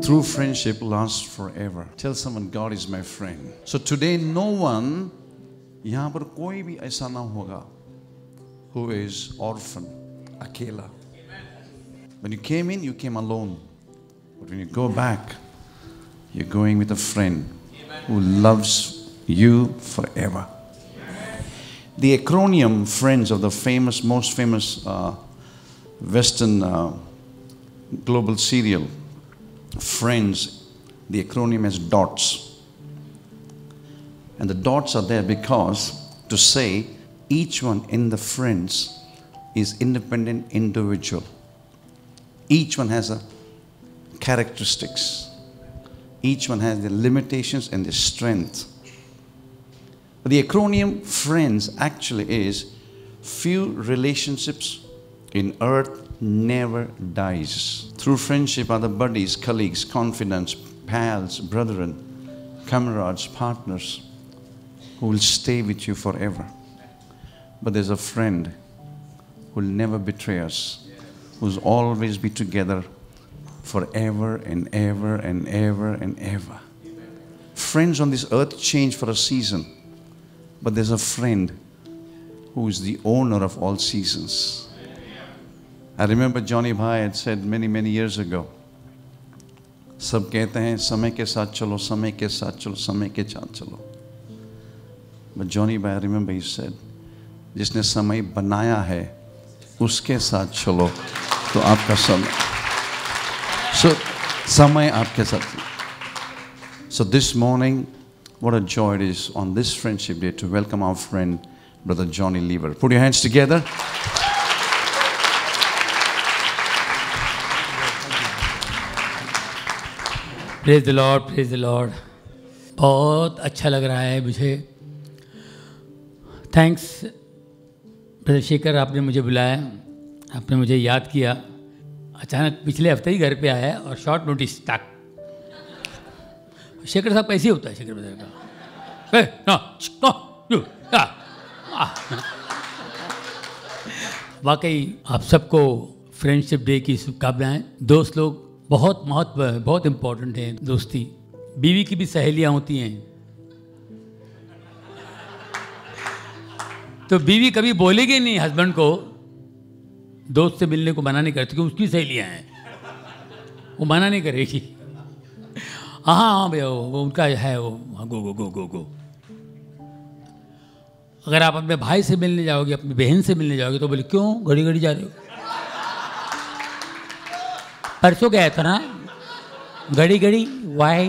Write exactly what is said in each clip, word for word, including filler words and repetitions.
true friendship lasts forever. Tell someone, God is my friend. So today no one, यहाँ पर कोई भी ऐसा ना होगा who is orphan, अकेला. When you came in, you came alone. But when you go back, you're going with a friend who loves you forever. The acronym FRIENDS of the famous, most famous uh, Western uh, global serial, FRIENDS, the acronym is DOTS. And the dots are there because to say each one in the FRIENDS is independent individual. Each one has a characteristics. Each one has their limitations and their strength. But the acronym FRIENDS actually is few relationships in earth never dies. Through friendship are the buddies, colleagues, confidants, pals, brethren, comrades, partners who will stay with you forever. But there's a friend who will never betray us, who will always be together forever and ever and ever and ever. Friends on this earth change for a season, but there's a friend who is the owner of all seasons. I remember Johnny Bhai had said many, many years ago, सब कहते हैं समय के साथ चलो, समय के साथ चलो, समय के साथ चलो. But Johnny Bhai, I remember he said, जिसने समय बनाया है, उसके साथ चलो, तो आपका समय. So, समय आपके साथ. So this morning, what a joy it is on this friendship day to welcome our friend, Brother Johnny Lever. Put your hands together. Praise the Lord, praise the Lord. बहुत अच्छा लग रहा है मुझे. थैंक्स ब्रदर शेखर, आपने मुझे बुलाया, आपने मुझे याद किया. अचानक पिछले हफ्ते ही घर पे आया और शॉर्ट नोटिस टाक. शेखर साहब कैसे होता है शेखर ब्रदर का? ए, ना, ना, यू, आ, आ. वाकई आप सबको फ्रेंडशिप डे की शुभकामनाएं. दोस्त लोग बहुत महत्व है, बहुत इम्पोर्टेंट है दोस्ती. बीवी की भी सहेलियां होती हैं, तो बीवी कभी बोलेगी नहीं हस्बैंड को दोस्त से मिलने को मना नहीं करती क्योंकि उसकी सहेलियां हैं, वो मना नहीं करेगी. हाँ हाँ भैया वो उनका है, वो गो गो गो गो गो. अगर आप अपने भाई से मिलने जाओगे, अपनी बहन से मिलने जाओगे, तो बोले क्यों घड़ी घड़ी जा रहे हो? परसों गया था ना, घड़ी घड़ी वाई.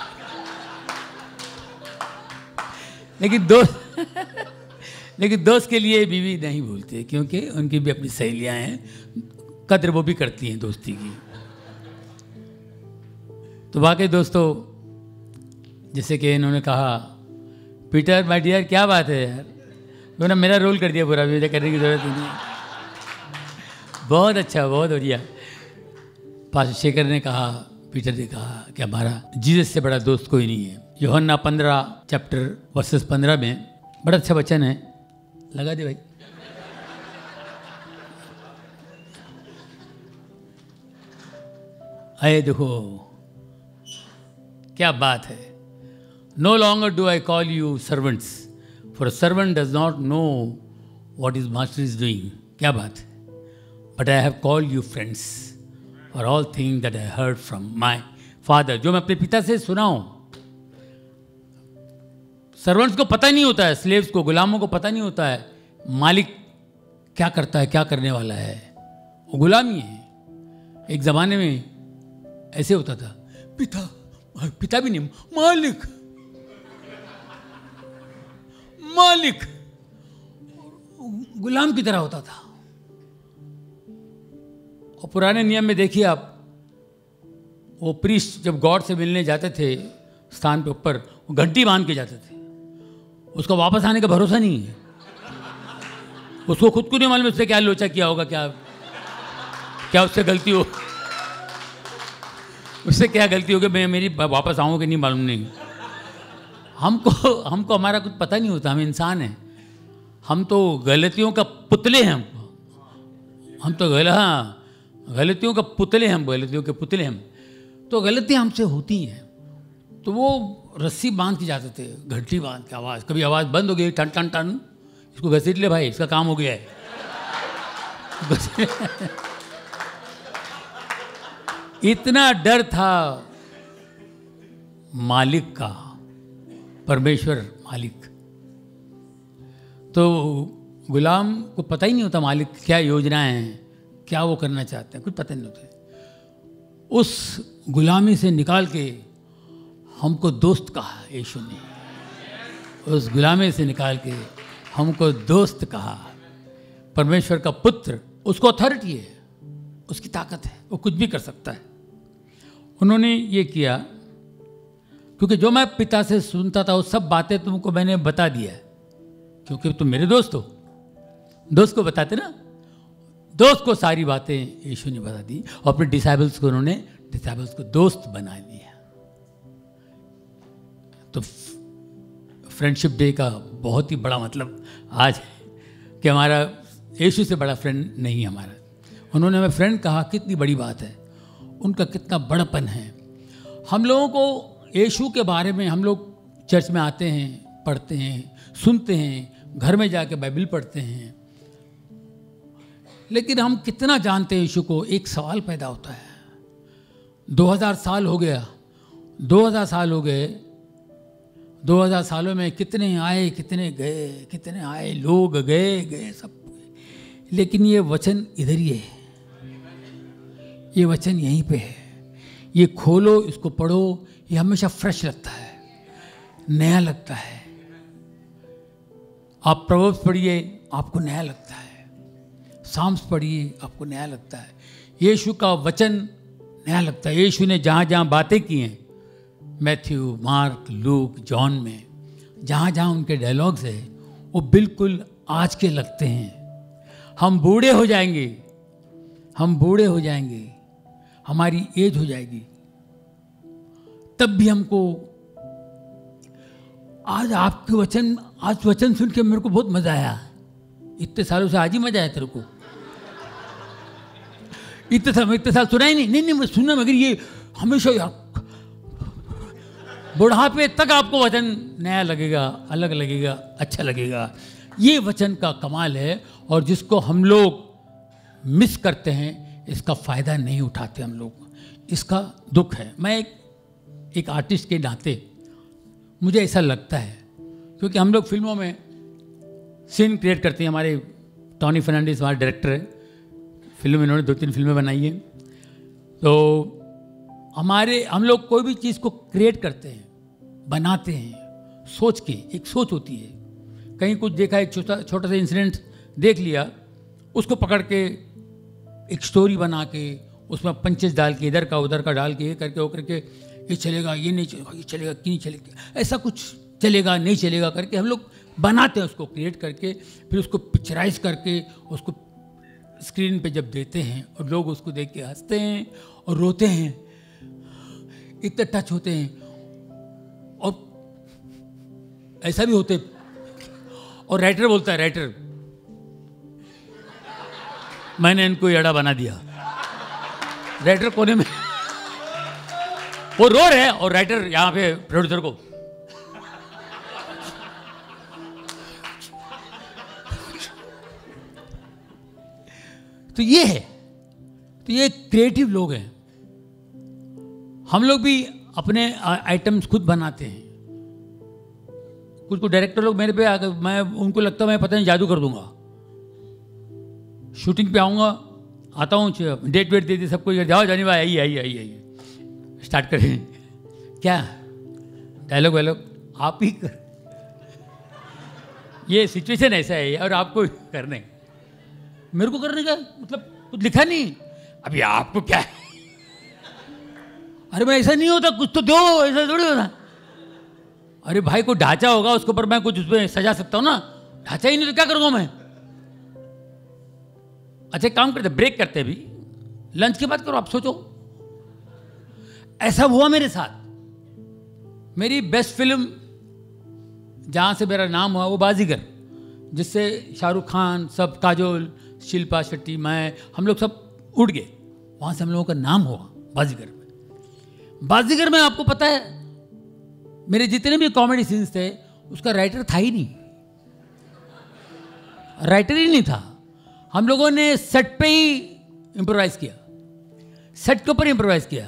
लेकिन दोस्त लेकिन दोस्त के लिए बीवी नहीं भूलते, क्योंकि उनकी भी अपनी सहेलियां हैं, कद्र वो भी करती हैं दोस्ती की. तो वाकई दोस्तों, जैसे कि इन्होंने कहा, पीटर माय डियर, क्या बात है यार, उन्होंने मेरा रोल कर दिया पूरा, मुझे करने की ज़रूरत नहीं. बहुत अच्छा, बहुत बढ़िया. पास्टर शेखर ने कहा, पीटर ने कहा कि हमारा जीसस से बड़ा दोस्त कोई नहीं है. यूहन्ना पंद्रह चैप्टर वर्सेस पंद्रह में बड़ा अच्छा वचन है. लगा दे भाई. आए देखो क्या बात है. No longer do I call you servants, for a servant does not know what is master is doing. क्या बात है. But I have called you friends for all thing that I heard from my father. जो मैं अपने पिता से सुना हूँ. सर्वेंट्स को पता नहीं होता है, स्लेव्स को, गुलामों को पता नहीं होता है मालिक क्या करता है, क्या करने वाला है. वो गुलामी है. एक ज़माने में ऐसे होता था, पिता, पिता भी नहीं, मालिक, मालिक, गुलाम की तरह होता था. और पुराने नियम में देखिए आप, वो प्रीस्ट जब गॉड से मिलने जाते थे स्थान पे ऊपर, वो घंटी बांध के जाते थे. उसको वापस आने का भरोसा नहीं है. उसको खुद को नहीं मालूम उससे क्या लोचा किया होगा, क्या क्या उससे गलती हो, उससे क्या गलती होगी, मैं मेरी वापस आऊँ कि नहीं मालूम नहीं. हमको हमको हमारा कुछ पता नहीं होता. हम इंसान हैं, हम तो गलतियों का पुतले हैं. हम हम तो गल हाँ गलतियों का पुतले हैं, हम गलतियों के पुतले हैं. तो गलतियाँ हमसे होती हैं। तो वो रस्सी बांध के जाते थे, घंटी बांध के, आवाज़, कभी आवाज़ बंद हो गई, टन टन टन, इसको घसीट ले भाई, इसका काम हो गया है। इतना डर था मालिक का, परमेश्वर मालिक। तो गुलाम को पता ही नहीं होता मालिक क्या योजनाएं हैं, क्या वो करना चाहते हैं, कुछ पता नहीं होता। उस गुलामी से निकाल के हमको दोस्त कहा यीशु ने, उस गुलामी से निकाल के हमको दोस्त कहा। परमेश्वर का पुत्र, उसको अथॉरिटी है, उसकी ताकत है, वो कुछ भी कर सकता है। उन्होंने ये किया क्योंकि जो मैं पिता से सुनता था वो सब बातें तुमको मैंने बता दिया है, क्योंकि तुम मेरे दोस्त हो। दोस्त को बताते ना, दोस्त को सारी बातें यीशु ने बता दी और अपने डिसाइबल्स को, उन्होंने डिसाइबल्स को दोस्त बना दिया। तो फ्रेंडशिप डे का बहुत ही बड़ा मतलब आज है कि हमारा यीशु से बड़ा फ्रेंड नहीं हमारा। उन्होंने हमें फ्रेंड कहा, कितनी बड़ी बात है, उनका कितना बड़पन है। हम लोगों को यीशु के बारे में, हम लोग चर्च में आते हैं, पढ़ते हैं, सुनते हैं, घर में जाके बाइबल पढ़ते हैं, लेकिन हम कितना जानते हैं यीशु को? एक सवाल पैदा होता है। दो हज़ार साल हो गया, दो हज़ार साल हो गए, दो हज़ार सालों में कितने आए, कितने गए, कितने आए, लोग गए गए सब, लेकिन ये वचन इधर ही है, ये वचन यहीं पे है। ये खोलो, इसको पढ़ो, ये हमेशा फ्रेश लगता है, नया लगता है। आप प्रोवर्ब्स पढ़िए, आपको नया लगता है। साम्स पढ़िए, आपको नया लगता है। यीशु का वचन नया लगता है। यीशु ने जहाँ जहाँ बातें की हैं, मैथ्यू, मार्क, लूक, जॉन में, जहाँ जहाँ उनके डायलॉग्स है, वो बिल्कुल आज के लगते हैं। हम बूढ़े हो जाएंगे, हम बूढ़े हो जाएंगे, हमारी एज हो जाएगी, तब भी हमको आज आपके वचन, आज वचन सुन के मेरे को बहुत मजा आया। इतने सालों से आज ही मजा आया तेरे को? इतने साल इतने साल सुना ही नहीं? नहीं नहीं मैं सुना, मगर ये हमेशा यार बुढ़ापे तक आपको वचन नया लगेगा, अलग लगेगा, अच्छा लगेगा। ये वचन का कमाल है, और जिसको हम लोग मिस करते हैं, इसका फ़ायदा नहीं उठाते हम लोग, इसका दुख है। मैं एक एक आर्टिस्ट के नाते मुझे ऐसा लगता है, क्योंकि हम लोग फिल्मों में सीन क्रिएट करते हैं। हमारे टॉनी फर्नांडिस हमारे डायरेक्टर है, फिल्म इन्होंने दो तीन फिल्में बनाई हैं। तो हमारे हम लोग कोई भी चीज़ को क्रिएट करते हैं, बनाते हैं, सोच के, एक सोच होती है। कहीं कुछ देखा, एक छोटा छोटा सा इंसिडेंट देख लिया, उसको पकड़ के एक स्टोरी बना के उसमें पंचेस डाल के, इधर का उधर का डाल के, ये करके वो करके, ये चलेगा, ये नहीं चलेगा, ये चलेगा कि नहीं चलेगा, ऐसा कुछ चलेगा नहीं चलेगा करके हम लोग बनाते हैं, उसको क्रिएट करके, फिर उसको पिक्चराइज करके उसको स्क्रीन पे जब देते हैं और लोग उसको देख के हंसते हैं और रोते हैं, इतने टच होते हैं। और ऐसा भी होते, और राइटर बोलता है, राइटर मैंने इनको एड़ा बना दिया। राइटर कोने में वो रो रहे हैं और राइटर यहाँ पे प्रोड्यूसर को तो ये है, तो ये क्रिएटिव लोग हैं। हम लोग भी अपने आइटम्स खुद बनाते हैं। कुछ कुछ डायरेक्टर लोग मेरे पे आकर, मैं उनको लगता है मैं पता नहीं जादू कर दूंगा। शूटिंग पे आऊँगा, आता हूँ, डेट वेट दे दी सबको, जाओ जानी भाई, आइए आइए आइए आइए, स्टार्ट करें। क्या डायलॉग वायलॉग आप ही कर, ये सिचुएशन ऐसा है और आपको करने, मेरे को करने का मतलब कुछ लिखा नहीं, अभी आपको क्या है? अरे मैं ऐसा नहीं होता, कुछ तो दो, ऐसा थोड़ी होता। अरे भाई को ढांचा होगा, उसके ऊपर मैं कुछ उसमें सजा सकता हूँ ना, ढांचा ही नहीं तो क्या करूँगा मैं? अच्छा काम करते, ब्रेक करते, अभी लंच के बाद करो, आप सोचो। ऐसा हुआ मेरे साथ। मेरी बेस्ट फिल्म जहाँ से मेरा नाम हुआ वो बाजीगर, जिससे शाहरुख खान, सब, काजोल, शिल्पा शेट्टी, मैं, हम लोग सब उड़ गए। वहाँ से हम लोगों का नाम हुआ बाजीगर में। बाजीगर में आपको पता है मेरे जितने भी कॉमेडी सीन्स थे उसका राइटर था ही नहीं, राइटर ही नहीं था। हम लोगों ने सेट पे ही इम्प्रोवाइज किया, सेट के ऊपर इम्प्रोवाइज किया।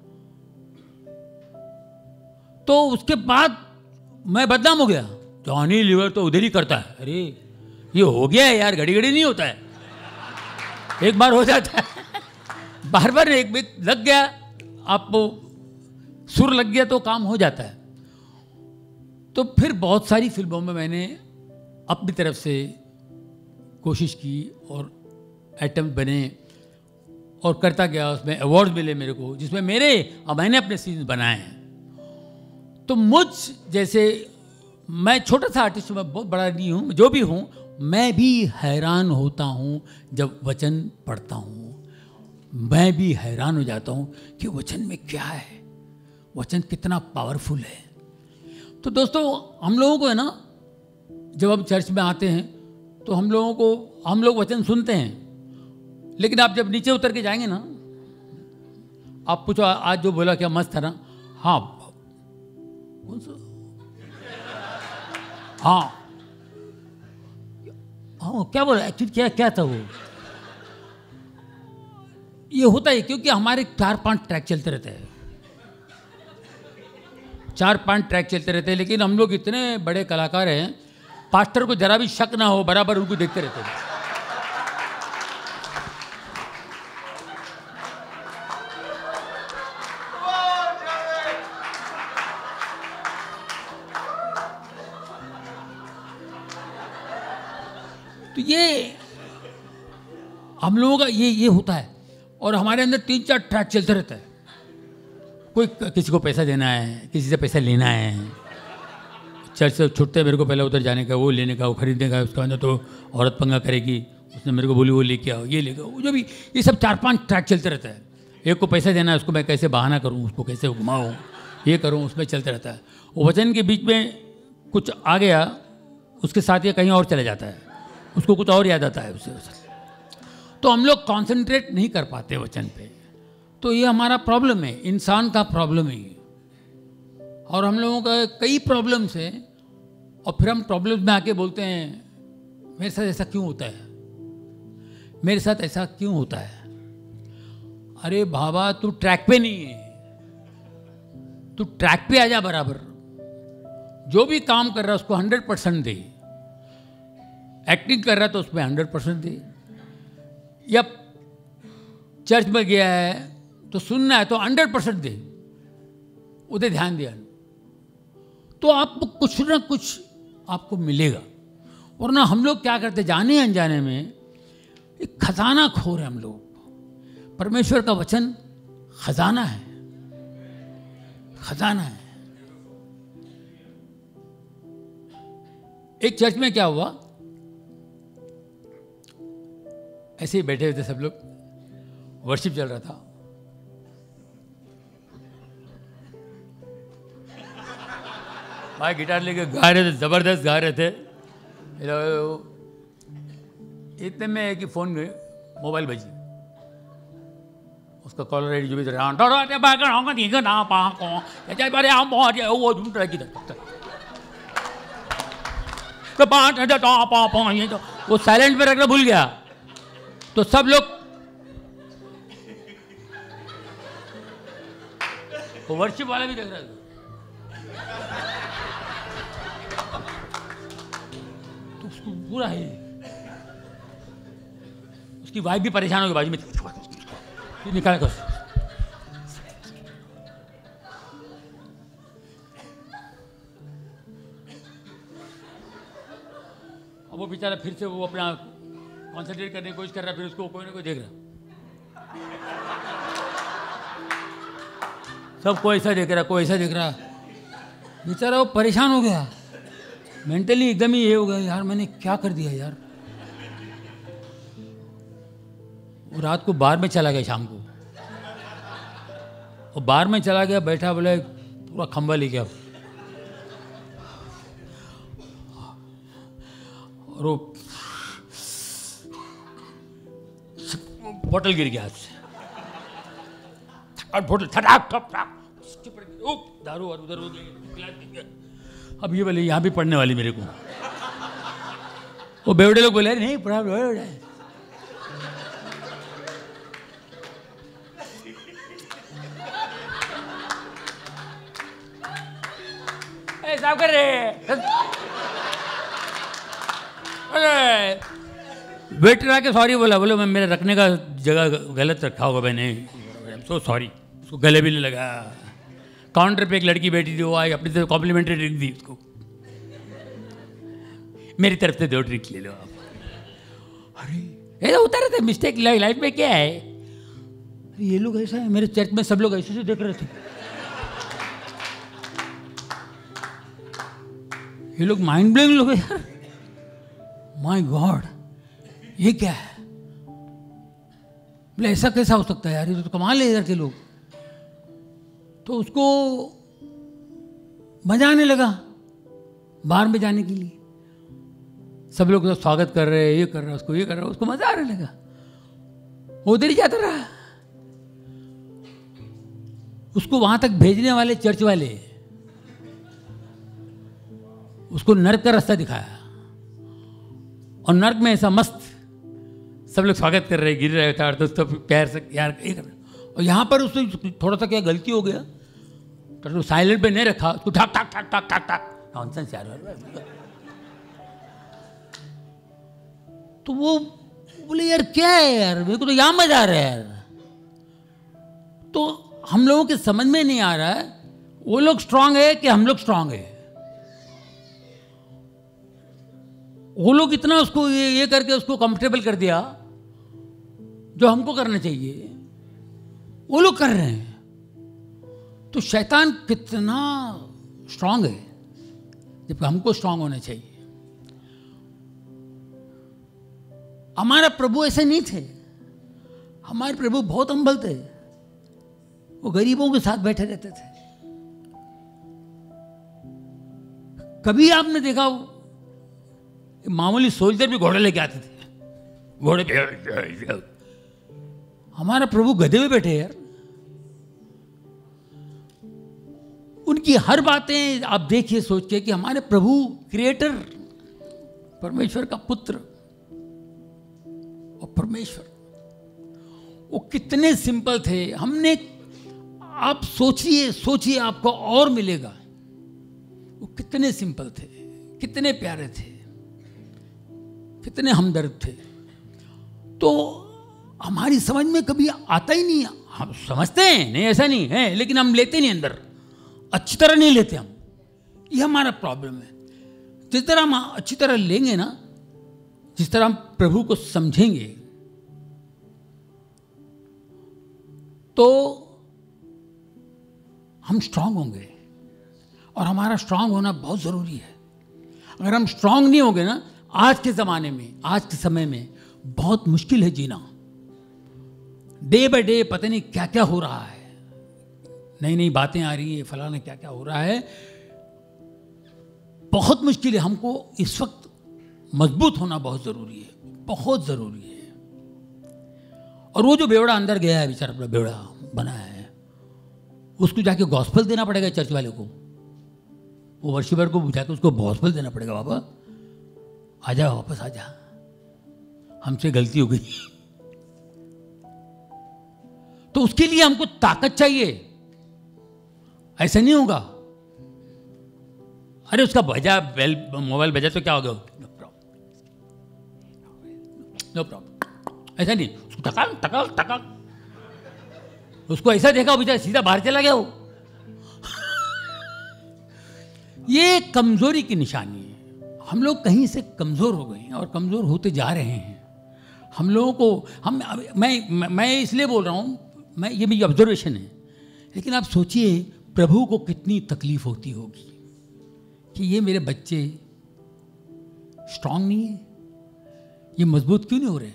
तो उसके बाद मैं बदनाम हो गया, जॉनी लीवर तो उधर ही करता है। अरे ये हो गया है यार, घड़ी घड़ी नहीं होता है, एक बार हो जाता है, बार बार एक बार लग गया, आप सुर लग गया तो काम हो जाता है। तो फिर बहुत सारी फिल्मों में मैंने अपनी तरफ से कोशिश की और अटेम्प्ट बने और करता गया, उसमें अवार्ड मिले मेरे को, जिसमें मेरे और मैंने अपने सीन्स बनाए हैं। तो मुझ जैसे, मैं छोटा सा आर्टिस्ट हूँ, मैं बहुत बड़ा नहीं हूँ, जो भी हूँ, मैं भी हैरान होता हूँ जब वचन पढ़ता हूँ। मैं भी हैरान हो जाता हूँ कि वचन में क्या है, वचन कितना पावरफुल है। तो दोस्तों हम लोगों को है ना, जब हम चर्च में आते हैं तो हम लोगों को, हम लोग वचन सुनते हैं, लेकिन आप जब नीचे उतर के जाएंगे ना, आप पूछो आज जो बोला क्या मस्त था ना, हाँ कौन सा, हाँ हाँ क्या बोला एक्चुअली, क्या क्या था वो। ये होता है क्योंकि हमारे चार पांच ट्रैक चलते रहते हैं, चार पांच ट्रैक चलते रहते हैं, लेकिन हम लोग इतने बड़े कलाकार हैं, पास्टर को जरा भी शक ना हो, बराबर उनको देखते रहते हैं। तो ये हम लोगों का ये ये होता है, और हमारे अंदर तीन चार ट्रैक चलते रहता है। कोई किसी को पैसा देना है, किसी से पैसा लेना है, चर्च से छुट्टे मेरे को पहले उधर जाने का, वो लेने का, वो खरीदने का, उसके बाद तो औरत पंगा करेगी, उसने मेरे को बोली वो लेके आओ, ये लेके आओ, जो भी, ये सब चार पांच ट्रैक चलते रहता है। एक को पैसा देना है, उसको मैं कैसे बहाना करूँ, उसको कैसे घुमाऊँ, ये करूँ, उसमें चलते रहता है। वो वचन के बीच में कुछ आ गया, उसके साथ ये कहीं और चला जाता है, उसको कुछ और याद आता है उससे, तो हम लोग कॉन्सेंट्रेट नहीं कर पाते वचन पे। तो ये हमारा प्रॉब्लम है, इंसान का प्रॉब्लम है ये, और हम लोगों का कई प्रॉब्लम्स हैं, और फिर हम प्रॉब्लम्स में आके बोलते हैं मेरे साथ ऐसा क्यों होता है, मेरे साथ ऐसा क्यों होता है। अरे बाबा तू ट्रैक पे नहीं है, तू ट्रैक पे आ जा बराबर, जो भी काम कर रहा है उसको हंड्रेड परसेंट दे, एक्टिंग कर रहा है तो उसमें हंड्रेड परसेंट दे, या चर्च में गया है तो सुनना है तो हंड्रेड परसेंट दे, उधर ध्यान दिया, तो आपको कुछ ना कुछ आपको मिलेगा। वरना हम लोग क्या करते, जाने अनजाने में एक खजाना खो रहे हम लोग। परमेश्वर का वचन खजाना है, खजाना है। एक चर्च में क्या हुआ, ऐसे ही बैठे हुए थे सब लोग, वर्शिप चल रहा था, भाई गिटार लेके गा रहे थे, जबरदस्त गा रहे थे। इतने में एक ही फोन में मोबाइल बजी, उसका कॉलर आई डी जो भी वो साइलेंट में रखना भूल गया, तो सब लोग, वो वर्शिप वाला भी देख रहा था, तो उसको पूरा है, उसकी वाइफ भी परेशान हो गई, बाजू में निकाल कर, अब वो बेचारा फिर से वो अपना कॉन्सेंट्रेट करने की कोशिश कर रहा है, फिर उसको कोई ना कोई देख रहा, सब कोई ऐसा देख रहा, कोई ऐसा देख रहा, बेचारा वो परेशान हो गया, मेंटली एकदम ही ये हो गया, यार मैंने क्या कर दिया यार। वो रात को बार में चला गया, शाम को वो बार में चला गया, बैठा, बोले पूरा खंबा ले गया, और वो बोतल गिर गया हाथ से, और बोतल थटाक थप थप ओ दारू और उधर उधर। अब ये बोले यहाँ भी पढ़ने वाली मेरे को। वो बेवड़े लोग बोले नहीं पढ़ा बेवड़ा है। साफ कर रहे वेटर आके सॉरी बोला, बोले मैं मेरे रखने का जगह गलत रखा होगा मैंने, सो सॉरी। उसको गले भी नहीं लगा। काउंटर पे एक लड़की बैठी थी, वो आई अपनी तरफ कॉम्प्लीमेंट्री ड्रिंक दी उसको, मेरी तरफ से दो ड्रिंक ले लो आप। अरे ऐसा होता रहता है मिस्टेक लाइफ में। क्या है ये लोग ऐसा है, मेरे चर्च में सब लोग ऐसे से देख रहे थे। ये लोग माइंड ब्लोइंग लोग हैं यार। माय गॉड ये क्या है, बोले ऐसा कैसा हो सकता है यार, ये तो कमाल है इधर के लोग। तो उसको मजा आने लगा बाहर में जाने के लिए। सब लोग तो स्वागत कर रहे हैं, ये कर रहा है, उसको ये कर रहा है, उसको मजा आने लगा, उधर ही जाता रहा। उसको वहां तक भेजने वाले चर्च वाले उसको नर्क का रास्ता दिखाया, और नर्क में ऐसा मस्त सब लोग स्वागत कर रहे हैं, गिर रहे थे दोस्तों पैर से यार ये कर। और यहाँ पर उससे थोड़ा सा क्या गलती हो गया, तो साइलेंट पे नहीं रखा, उसको ठाक ठाक ठाक ठाक ठाक ठाक नॉनसेंस यार। तो वो बोले यार क्या है यार, मेरे को तो यहाँ मजा आ रहा है यार। तो हम लोगों के समझ में नहीं आ रहा है वो लोग स्ट्रांग है कि हम लोग स्ट्रांग है। वो लोग इतना उसको ये ये करके उसको कंफर्टेबल कर दिया जो हमको करना चाहिए, वो लोग कर रहे हैं। तो शैतान कितना स्ट्रांग है, जबकि हमको स्ट्रांग होना चाहिए। हमारा प्रभु ऐसे नहीं थे। हमारे प्रभु बहुत हम्बल थे, वो गरीबों के साथ बैठे रहते थे। कभी आपने देखा मामूली सोल्जर भी घोड़े लेके आते थे, घोड़े पे। हमारा प्रभु गधे में बैठे यार। उनकी हर बातें आप देखिए सोच के कि हमारे प्रभु क्रिएटर, परमेश्वर का पुत्र और परमेश्वर, वो कितने सिंपल थे। हमने आप सोचिए सोचिए आपको और मिलेगा। वो कितने सिंपल थे, कितने प्यारे थे, कितने हमदर्द थे। तो हमारी समझ में कभी आता ही नहीं। हम समझते हैं नहीं, ऐसा नहीं है, लेकिन हम लेते नहीं अंदर, अच्छी तरह नहीं लेते हम। ये हमारा प्रॉब्लम है। जिस तरह हम अच्छी तरह लेंगे ना, जिस तरह हम प्रभु को समझेंगे, तो हम स्ट्रांग होंगे। और हमारा स्ट्रांग होना बहुत ज़रूरी है। अगर हम स्ट्रांग नहीं होंगे ना, आज के ज़माने में, आज के समय में बहुत मुश्किल है जीना। डे बाय डे पता नहीं क्या क्या हो रहा है, नई नई बातें आ रही है, फलाना क्या क्या हो रहा है। बहुत मुश्किल है। हमको इस वक्त मजबूत होना बहुत ज़रूरी है, बहुत ज़रूरी है। और वो जो बेवड़ा अंदर गया है, बेचारा अपना बेवड़ा बना है, उसको जाके गॉस्पेल देना पड़ेगा चर्च वाले को। वो वर्शिपर को बुझा के उसको गॉस्पेल देना पड़ेगा। बाबा आजा, वापस आजा, हमसे गलती हो गई। तो उसके लिए हमको ताकत चाहिए। ऐसा नहीं होगा। अरे उसका बजा बेल, मोबाइल बजा तो क्या हो गया, नो प्रॉब्लम, नो प्रॉब्लम। ऐसा नहीं, उसको टका टका टका, उसको ऐसा देखा बेचारा सीधा बाहर चला गया। वो ये कमजोरी की निशानी है। हम लोग कहीं से कमजोर हो गए हैं और कमजोर होते जा रहे हैं। हम लोगों को हम मैं मैं इसलिए बोल रहा हूँ, मैं ये मेरी ऑब्जर्वेशन है। लेकिन आप सोचिए प्रभु को कितनी तकलीफ होती होगी कि ये मेरे बच्चे स्ट्रांग नहीं है, ये मजबूत क्यों नहीं हो रहे।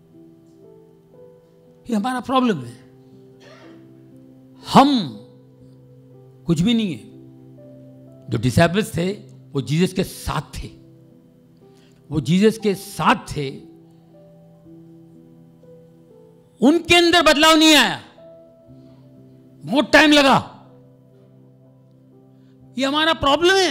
ये हमारा प्रॉब्लम है। हम कुछ भी नहीं है। जो डिसाइपल्स थे वो जीसस के साथ थे, वो जीसस के साथ थे। उनके अंदर बदलाव नहीं आया, बहुत टाइम लगा। ये हमारा प्रॉब्लम है।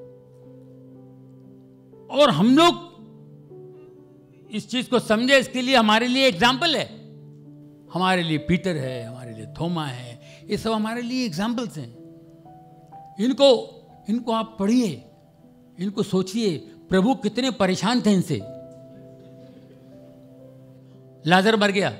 और हम लोग इस चीज को समझे, इसके लिए हमारे लिए एग्जाम्पल है। हमारे लिए पीटर है, हमारे लिए थोमा है, ये सब हमारे लिए एग्जाम्पल्स हैं। इनको इनको आप पढ़िए, इनको सोचिए, प्रभु कितने परेशान थे इनसे। लाजर मर गया,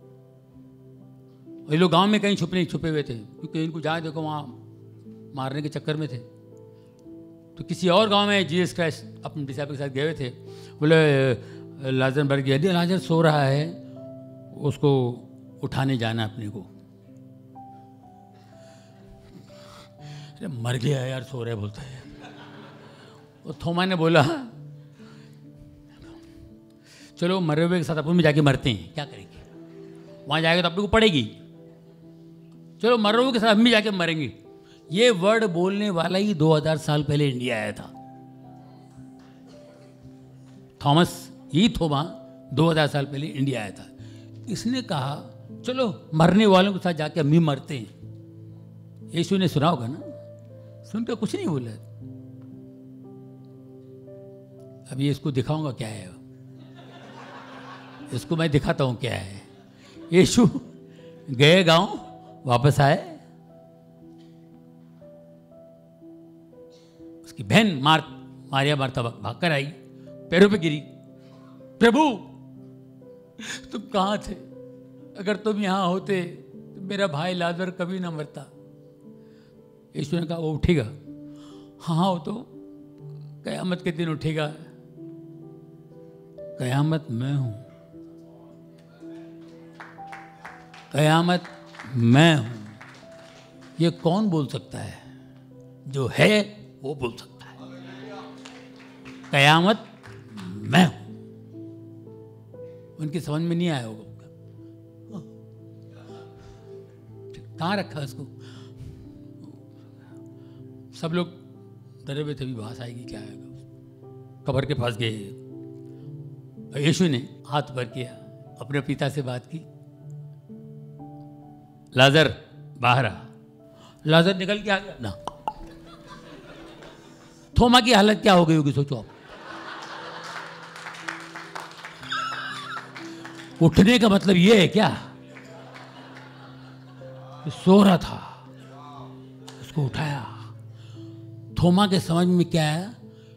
ये लोग गांव में कहीं छुपने छुपे हुए थे, क्योंकि इनको जहाँ देखो वहाँ मारने के चक्कर में थे। तो किसी और गांव में जीसस क्राइस्ट अपने डिसाइपल के साथ गए हुए थे। बोले लाजर मर गया, लाजर सो रहा है, उसको उठाने जाना अपने को। अरे मर गया यार, सो रहे बोलते हैं। और थोमा ने बोला चलो मरे हुए के साथ अपन में जाके मरते हैं, क्या करेंगे, वहां जाएगा तो अपने को पड़ेगी, चलो मर रहे के साथ हम भी जाके मरेंगे। ये वर्ड बोलने वाला ही दो हज़ार साल पहले इंडिया आया था। थॉमस ही थोमा दो हज़ार साल पहले इंडिया आया था। इसने कहा चलो मरने वालों के साथ जाके हम भी मरते हैं। यीशु ने सुना होगा ना, सुनकर कुछ नहीं बोला। अभी इसको दिखाऊंगा क्या है, इसको मैं दिखाता हूं क्या है। यीशु गए गांव, वापस आए, उसकी बहन मार मारिया मार्था भागकर आई, पैरों पे गिरी, प्रभु तुम कहां थे, अगर तुम यहां होते तो मेरा भाई लाजर कभी ना मरता। यीशु ने कहा वो उठेगा, हाँ वो तो कयामत के दिन उठेगा। कयामत मैं हूं, कयामत मैं हूं। ये कौन बोल सकता है? जो है वो बोल सकता है, कयामत मैं हूं। उनकी समझ में नहीं आया होगा, कहां रखा उसको। सब लोग डरे हुए थे, भी बात आएगी क्या आएगा। कब्र के पास गए, यीशु ने हाथ भर किया, अपने पिता से बात की, लाजर बाहर आ। लाजर निकल के आ गया ना। थोमा की हालत क्या हो गई होगी सोचो आप। उठने का मतलब ये है क्या? सो रहा था, उसको उठाया। थोमा के समझ में क्या आया?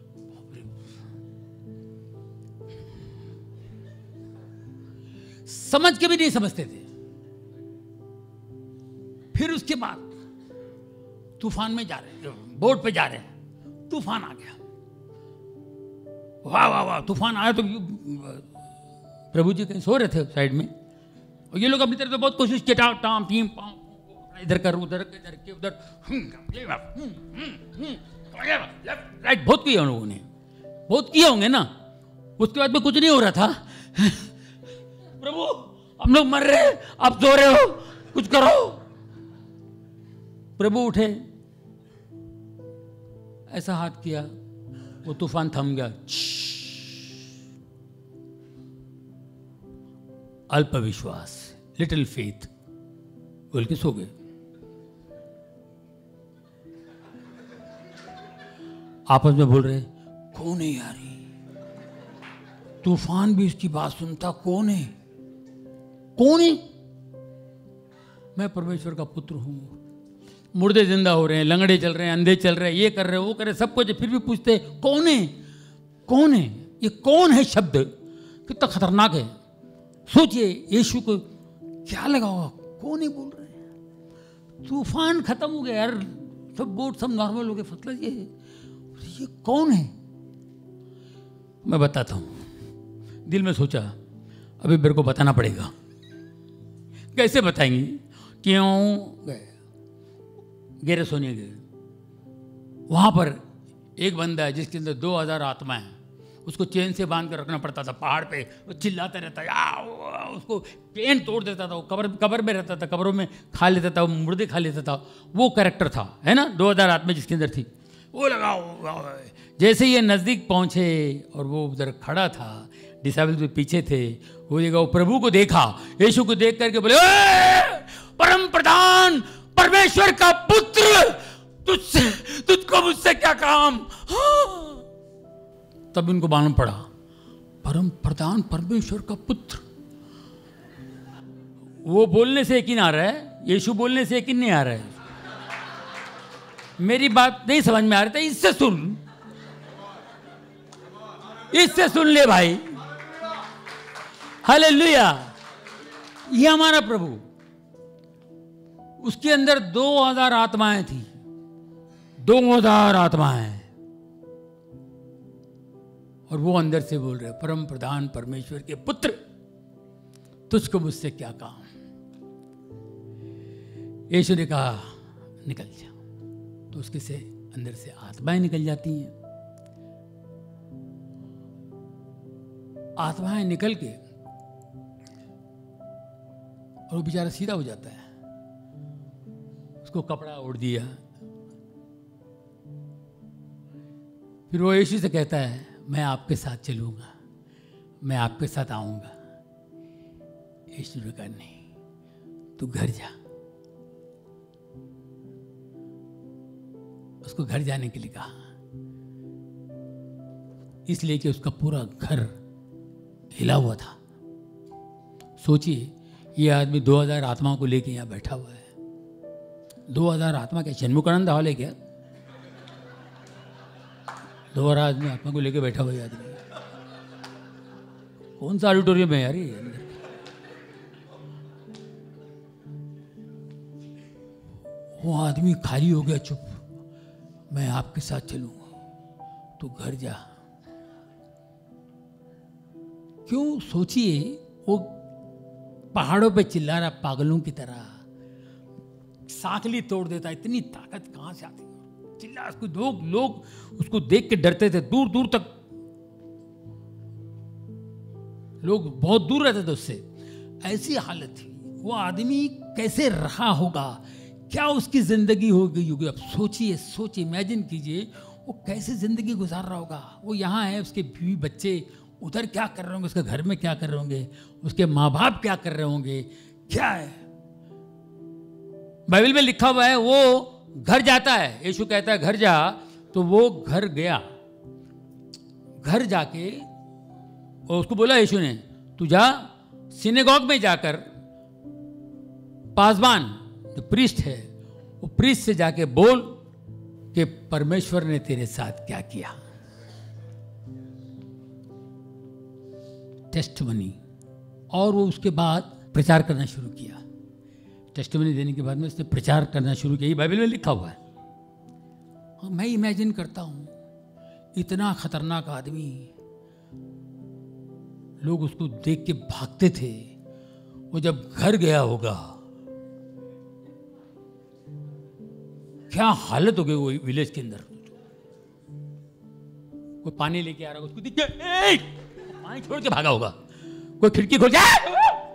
समझ के भी नहीं समझते थे। फिर उसके बाद तूफान में जा रहे, बोट पे जा रहे हैं, तूफान आ गया। वाह वाह वाह, तूफान आया तो प्रभु जी कहीं सो रहे थे साइड में, और ये लोग अपनी तरफ से बहुत कोशिश की, टाम टाम टीम पाम, इधर कर उधर इधर के उधर, राइट, बहुत किया उन लोगों ने, बहुत किए होंगे ना। उसके बाद में कुछ नहीं हो रहा था। प्रभु हम लोग मर रहे, आप सो रहे हो, कुछ करो। प्रभु उठे, ऐसा हाथ किया, वो तूफान थम गया। अल्प विश्वास, लिटिल फेथ बोल के सो गए। आपस में बोल रहे, कौन है यार? तूफान भी इसकी बात सुनता, कौन है? कौन है? मैं परमेश्वर का पुत्र हूं। मुर्दे जिंदा हो रहे हैं, लंगड़े चल रहे हैं, अंधे चल रहे हैं, ये कर रहे हैं, वो कर रहे हैं, सब कुछ, फिर भी पूछते कौन है? कौन है? ये कौन है शब्द कितना खतरनाक है। सोचिए यीशु को क्या लगा होगा, कौन है बोल रहे हैं। तूफान खत्म हो गया यार, सब बोट सब नॉर्मल हो गए, फसला ये ये कौन है? मैं बताता हूं। दिल में सोचा अभी मेरे को बताना पड़ेगा। कैसे बताएंगे? क्यों गए गेरे सोने गए, वहां पर एक बंदा है जिसके अंदर दो हजार आत्मा है, उसको चेन से बांध कर रखना पड़ता था पहाड़ पे, वो चिल्लाता रहता है, उसको पेन तोड़ देता था, वो कब्र कब्र में रहता था, कब्रों में खा लेता था, वो मुर्दे खा लेता था। वो कैरेक्टर था, है ना, दो हजार आत्मा जिसके अंदर थी। वो लगाओ, जैसे ये नज़दीक पहुंचे और वो उधर खड़ा था, डिसाइबल्स भी पीछे थे, वो जगह वो प्रभु को देखा, यीशु को देख करके बोले, परम प्रधान परमेश्वर का पुत्र, तुझसे तुझको मुझसे क्या काम। हाँ। तब इनको मालूम पड़ा परम प्रधान परमेश्वर का पुत्र। वो बोलने से यकीन आ रहा है, यीशु बोलने से यकीन नहीं आ रहा है। मेरी बात नहीं समझ में आ रही था, इससे सुन, इससे सुन ले भाई। हालेलुया। ये हमारा प्रभु, उसके अंदर दो हजार आत्माएं थी, दो हजार आत्माएं, और वो अंदर से बोल रहे परम प्रधान परमेश्वर के पुत्र, तुझको मुझसे क्या काम। यीशु ने कहा निकल जा, तो उसके से अंदर से आत्माएं निकल जाती हैं। आत्माएं निकल के और वो बेचारा सीधा हो जाता है। उसको कपड़ा ओढ़ दिया। फिर वो यीशु से कहता है मैं आपके साथ चलूंगा, मैं आपके साथ आऊंगा। यीशु ने कहा नहीं, तू घर जा। उसको घर जाने के लिए कहा, इसलिए कि उसका पूरा घर हिला हुआ था। सोचिए, ये आदमी दो हजार आत्माओं को लेके यहाँ बैठा हुआ है। दो हजार आत्मा क्या षण्मुखानंद हॉल है क्या? दो हजार आदमी आत्मा को लेके बैठा हुआ है आदमी। कौन सा ऑडिटोरियम है यार ये अंदर? वो आदमी खाली हो गया, चुप। मैं आपके साथ चलूंगा, तू घर जा। क्यों? सोचिए, वो पहाड़ों पे चिल्ला रहा पागलों की तरह, सांकली तोड़ देता। इतनी ताकत कहां से आती है? चिल्ला, उसको लोग लोग उसको देख के डरते थे, दूर दूर तक लोग बहुत दूर रहते थे उससे। ऐसी हालत थी। वो आदमी कैसे रहा होगा, क्या उसकी जिंदगी हो गई होगी? अब सोचिए, सोचिए, इमेजिन कीजिए वो कैसे जिंदगी गुजार रहा होगा। वो यहाँ है, उसके बीवी बच्चे उधर क्या कर रहे होंगे, उसके घर में क्या कर रहे होंगे, उसके माँ बाप क्या कर रहे होंगे, क्या है। बाइबल में लिखा हुआ है वो घर जाता है। यीशु कहता है घर जा, तो वो घर गया। घर जाके और उसको बोला यीशु ने, तू जा सिनेगॉग में जाकर पासबान जो प्रीस्ट है, वो प्रीस्ट से जाके बोल कि परमेश्वर ने तेरे साथ क्या किया। टेस्टमनी। और वो उसके बाद प्रचार करना शुरू किया। टेस्टमनी देने के बाद में उसने प्रचार करना शुरू किया। ये बाइबल में लिखा हुआ है। और मैं इमेजिन करता हूं, इतना खतरनाक आदमी, लोग उसको देख के भागते थे। वो जब घर गया होगा, क्या हालत हो गई वो विलेज के अंदर। कोई पानी लेके आ रहा होगा, उसको दिख गया, पानी छोड़ के भागा होगा। कोई खिड़की खोल जाए,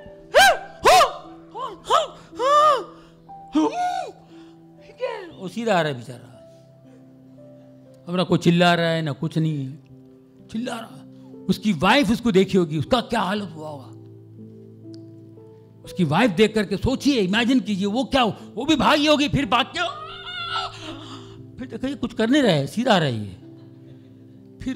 वो सीधा आ रहा है बेचारा। अब ना कोई चिल्ला रहा है ना कुछ नहीं है, चिल्ला रहा। उसकी वाइफ उसको देखी होगी, उसका क्या हालत हुआ होगा। उसकी वाइफ देख करके सोचिए, इमेजिन कीजिए, वो क्या, वो भी भागी होगी। फिर भाग के फिर देखिए कुछ कर नहीं रहे, सीधा आ रही है। फिर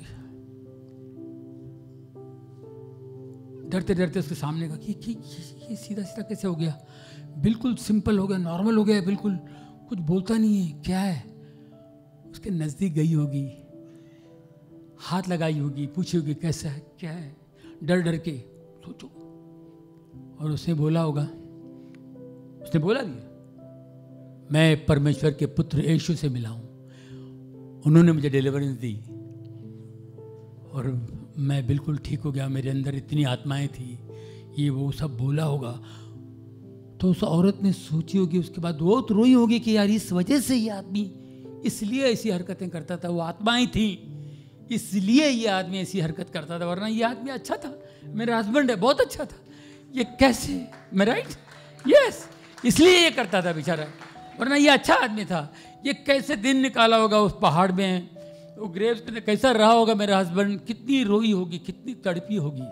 डरते डरते उसके सामने का कि, कि ये सीधा सीधा कैसे हो गया, बिल्कुल सिंपल हो गया, नॉर्मल हो गया, बिल्कुल कुछ बोलता नहीं है, क्या है। उसके नजदीक गई होगी, हाथ लगाई होगी, पूछी होगी कैसा है, क्या है, डर डर के। सोचो। और उसने बोला होगा, उसने बोला भी, मैं परमेश्वर के पुत्र यीशु से मिला हूं, उन्होंने मुझे डिलीवरेंस दी और मैं बिल्कुल ठीक हो गया। मेरे अंदर इतनी आत्माएं थी, ये वो सब बोला होगा। तो उस औरत ने सोची होगी, उसके बाद वो तो रोई होगी कि यार इस वजह से ये आदमी इसलिए ऐसी हरकतें करता था। वो आत्माएं थी, इसलिए ये आदमी ऐसी हरकत करता था, वरना ये आदमी अच्छा था, मेरा हस्बैंड है, बहुत अच्छा था। ये कैसे, मैं राइट, यस, इसलिए ये करता था बेचारा, वरना ये अच्छा आदमी था। ये कैसे दिन निकाला होगा उस पहाड़ में, वो ग्रेव्स में कैसा रहा होगा मेरा हस्बैंड, कितनी रोई होगी, कितनी तड़पी होगी।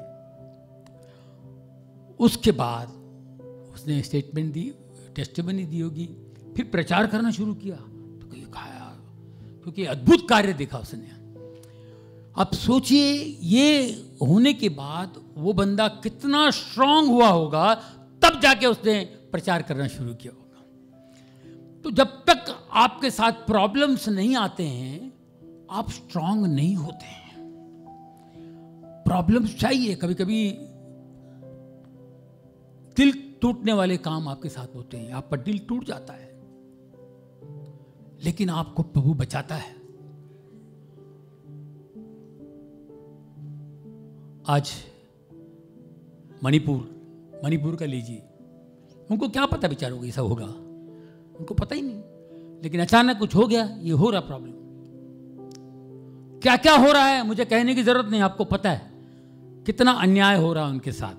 उसके बाद उसने स्टेटमेंट दी, टेस्टिमनी दी होगी, फिर प्रचार करना शुरू किया। तो क्योंकि अद्भुत कार्य देखा उसने। अब सोचिए ये होने के बाद वो बंदा कितना स्ट्रांग हुआ होगा, तब जाके उसने प्रचार करना शुरू किया होगा। तो जब तक आपके साथ प्रॉब्लम्स नहीं आते हैं आप स्ट्रांग नहीं होते हैं। प्रॉब्लम्स चाहिए, कभी कभी दिल टूटने वाले काम आपके साथ होते हैं, आपका दिल टूट जाता है, लेकिन आपको प्रभु बचाता है। आज मणिपुर मणिपुर का लीजिए, उनको क्या पता बेचारों को ऐसा होगा, उनको पता ही नहीं, लेकिन अचानक कुछ हो गया, ये हो रहा प्रॉब्लम। क्या क्या हो रहा है मुझे कहने की जरूरत नहीं, आपको पता है कितना अन्याय हो रहा है उनके साथ।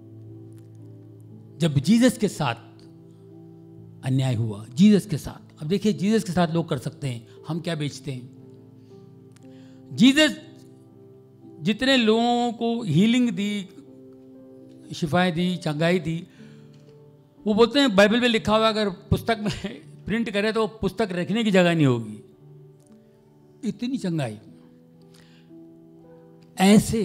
जब जीसस के साथ अन्याय हुआ, जीसस के साथ, अब देखिए जीसस के साथ लोग कर सकते हैं, हम क्या बेचते हैं। जीसस जितने लोगों को हीलिंग दी, शिफाएं दी, चंगाई दी, वो बोलते हैं बाइबल में लिखा हुआ अगर पुस्तक में प्रिंट करें तो पुस्तक रखने की जगह नहीं होगी, इतनी चंगाई। ऐसे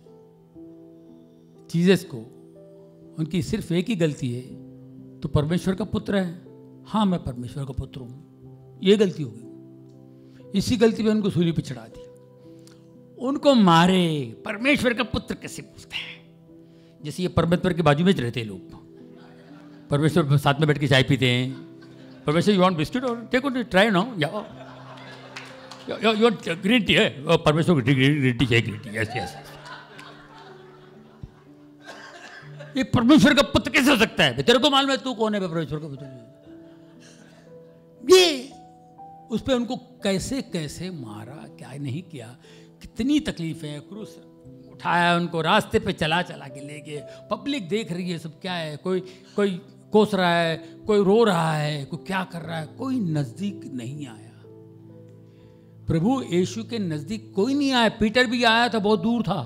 जीसस को उनकी सिर्फ एक ही गलती है, तो परमेश्वर का पुत्र है, हाँ मैं परमेश्वर का पुत्र हूं, ये गलती हो गई। इसी गलती पे उनको सूली पे चढ़ा दी, उनको मारे। परमेश्वर का पुत्र कैसे पूछते हैं, जैसे ये परमेश्वर के बाजू में रहते हैं लोग, परमेश्वर साथ में बैठ के चाय पीते हैं। परमेश्वर यू वांट बिस्किट और टेक इट, ट्राई नाउ, या यू वांट ग्रीन टी है, परमेश्वर को ग्रीन टी चाहिए, ग्रीन टी, यस यस। ये परमेश्वर का पुत्र कैसे हो सकता है? तेरे को मालूम है तू कौन है परमेश्वर का पुत्र? ये उस पर उनको कैसे कैसे मारा, क्या नहीं किया, कितनी तकलीफें, क्रूस उठाया, उनको रास्ते पे चला चला के ले गए, पब्लिक देख रही है सब क्या है, कोई कोई कोस रहा है, कोई रो रहा है, कोई क्या कर रहा है, कोई नजदीक नहीं आया। प्रभु यीशु के नजदीक कोई नहीं आया। पीटर भी आया था, बहुत दूर था।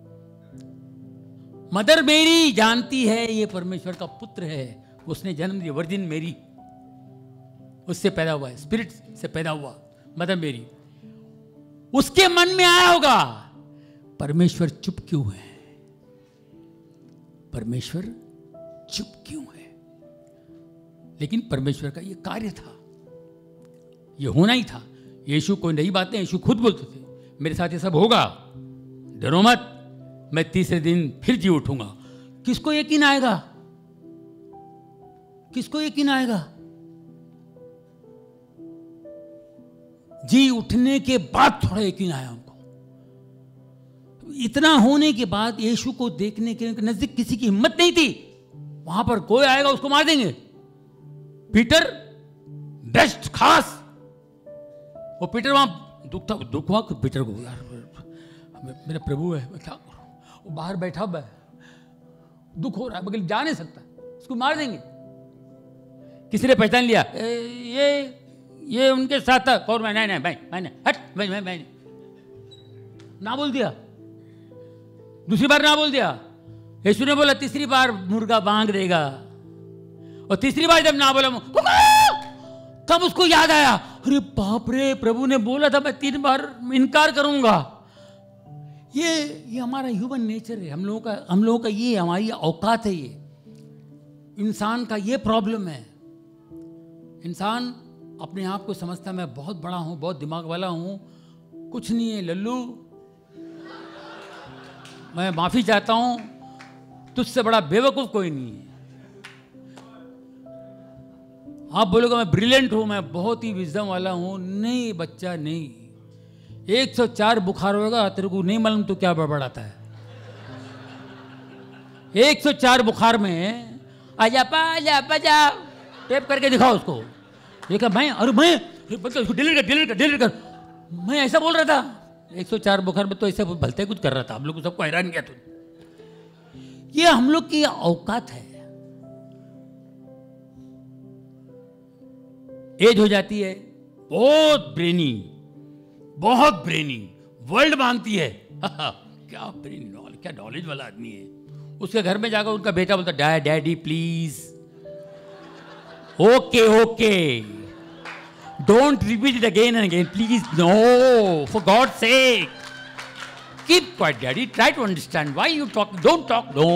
मदर मेरी जानती है ये परमेश्वर का पुत्र है, उसने जन्म दिया, वर्जिन मेरी उससे पैदा हुआ है, स्पिरिट से पैदा हुआ मदर मेरी। उसके मन में आया होगा परमेश्वर चुप क्यों है, परमेश्वर चुप क्यों है। लेकिन परमेश्वर का ये कार्य था, ये होना ही था। यीशु कोई नई बात नहीं, यीशु खुद बोलते थे मेरे साथ ये सब होगा, डरो मत, मैं तीसरे दिन फिर जी उठूंगा। किसको यकीन आएगा, किसको यकीन आएगा? जी उठने के बाद थोड़ा यकीन आया उनको। इतना होने के बाद यीशु को देखने के नजदीक किसी की हिम्मत नहीं थी। वहां पर कोई आएगा उसको मार देंगे। पीटर बेस्ट खास, वो पीटर वहां दुख था, दुख हुआ पीटर को, यार मेरा प्रभु है, मैं क्या करूं। वो बाहर बैठा हुआ है, दुख हो रहा है, मगर जा नहीं सकता, उसको मार देंगे। किसी ने पहचान लिया, ए, ये ये उनके साथ था। और मैं नहीं नहीं भाई मैंने हट मैं मैं मैं ना बोल दिया, दूसरी बार ना बोल दिया। यीशु ने बोला तीसरी बार मुर्गा बांग देगा, और तीसरी बार जब ना बोला तब उसको याद आया, अरे बाप रे, प्रभु ने बोला था मैं तीन बार इनकार करूंगा। ये ये हमारा ह्यूमन नेचर है, हम लोगों का हम लोगों का ये हमारी औकात है, ये इंसान का ये प्रॉब्लम है। इंसान अपने आप को समझता मैं बहुत बड़ा हूं, बहुत दिमाग वाला हूं, कुछ नहीं है लल्लू, मैं माफी चाहता हूं, तुझसे बड़ा बेवकूफ कोई नहीं है। आप बोलोगे मैं ब्रिलियंट हूं, मैं बहुत ही विजडम वाला हूं। नहीं बच्चा नहीं, एक सौ चार बुखार होगा, तेरे को नहीं मालूम तो क्या बड़बड़ाता है। एक सौ चार बुखार में आजा पाजा बजा टेप करके दिखाओ उसको। ये क्या मैं, अरे मैं डिलीट कर डिलीट कर डिलीट कर, मैं ऐसा बोल रहा था। एक सौ चार बुखार में तो ऐसे भलते कुछ कर रहा था, हम लोग को सबको हैरान किया। तो ये हम लोग की औकात है। एज हो जाती है, बहुत ब्रेनी, बहुत ब्रेनी, वर्ल्ड मांगती है। क्या ब्रेन नॉलेज, क्या नॉलेज वाला आदमी है। उसके घर में जाकर उनका बेटा बोलता dad daddy please, okay okay Don't repeat it again and again, please. No, for God's sake. Keep quiet, Daddy. Try to understand why you talk. Don't talk. No.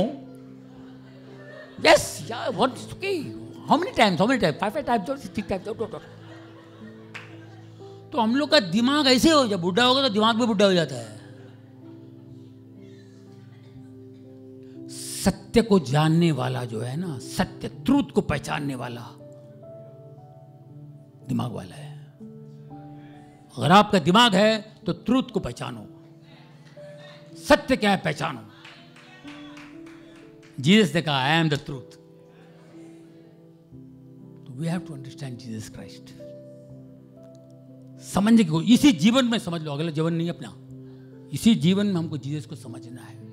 Yes, yeah, what's okay? How many times? How many times? Five, five times, six times. Don't, don't, don't. तो हम लोग का दिमाग ऐसे हो, जब बुढ़ा होगा तो दिमाग भी बुढ़ा हो जाता है. सत्य को जानने वाला जो है ना, सत्य ट्रूथ को पहचानने वाला दिमाग वाला है. अगर आपका दिमाग है तो ट्रूथ को पहचानो, सत्य क्या है पहचानो. जीसस ने कहा आई एम द ट्रूथ. तो we have to understand Jesus Christ. समझने को इसी जीवन में समझ लो, अगला जीवन नहीं अपना. इसी जीवन में हमको जीसस को समझना है.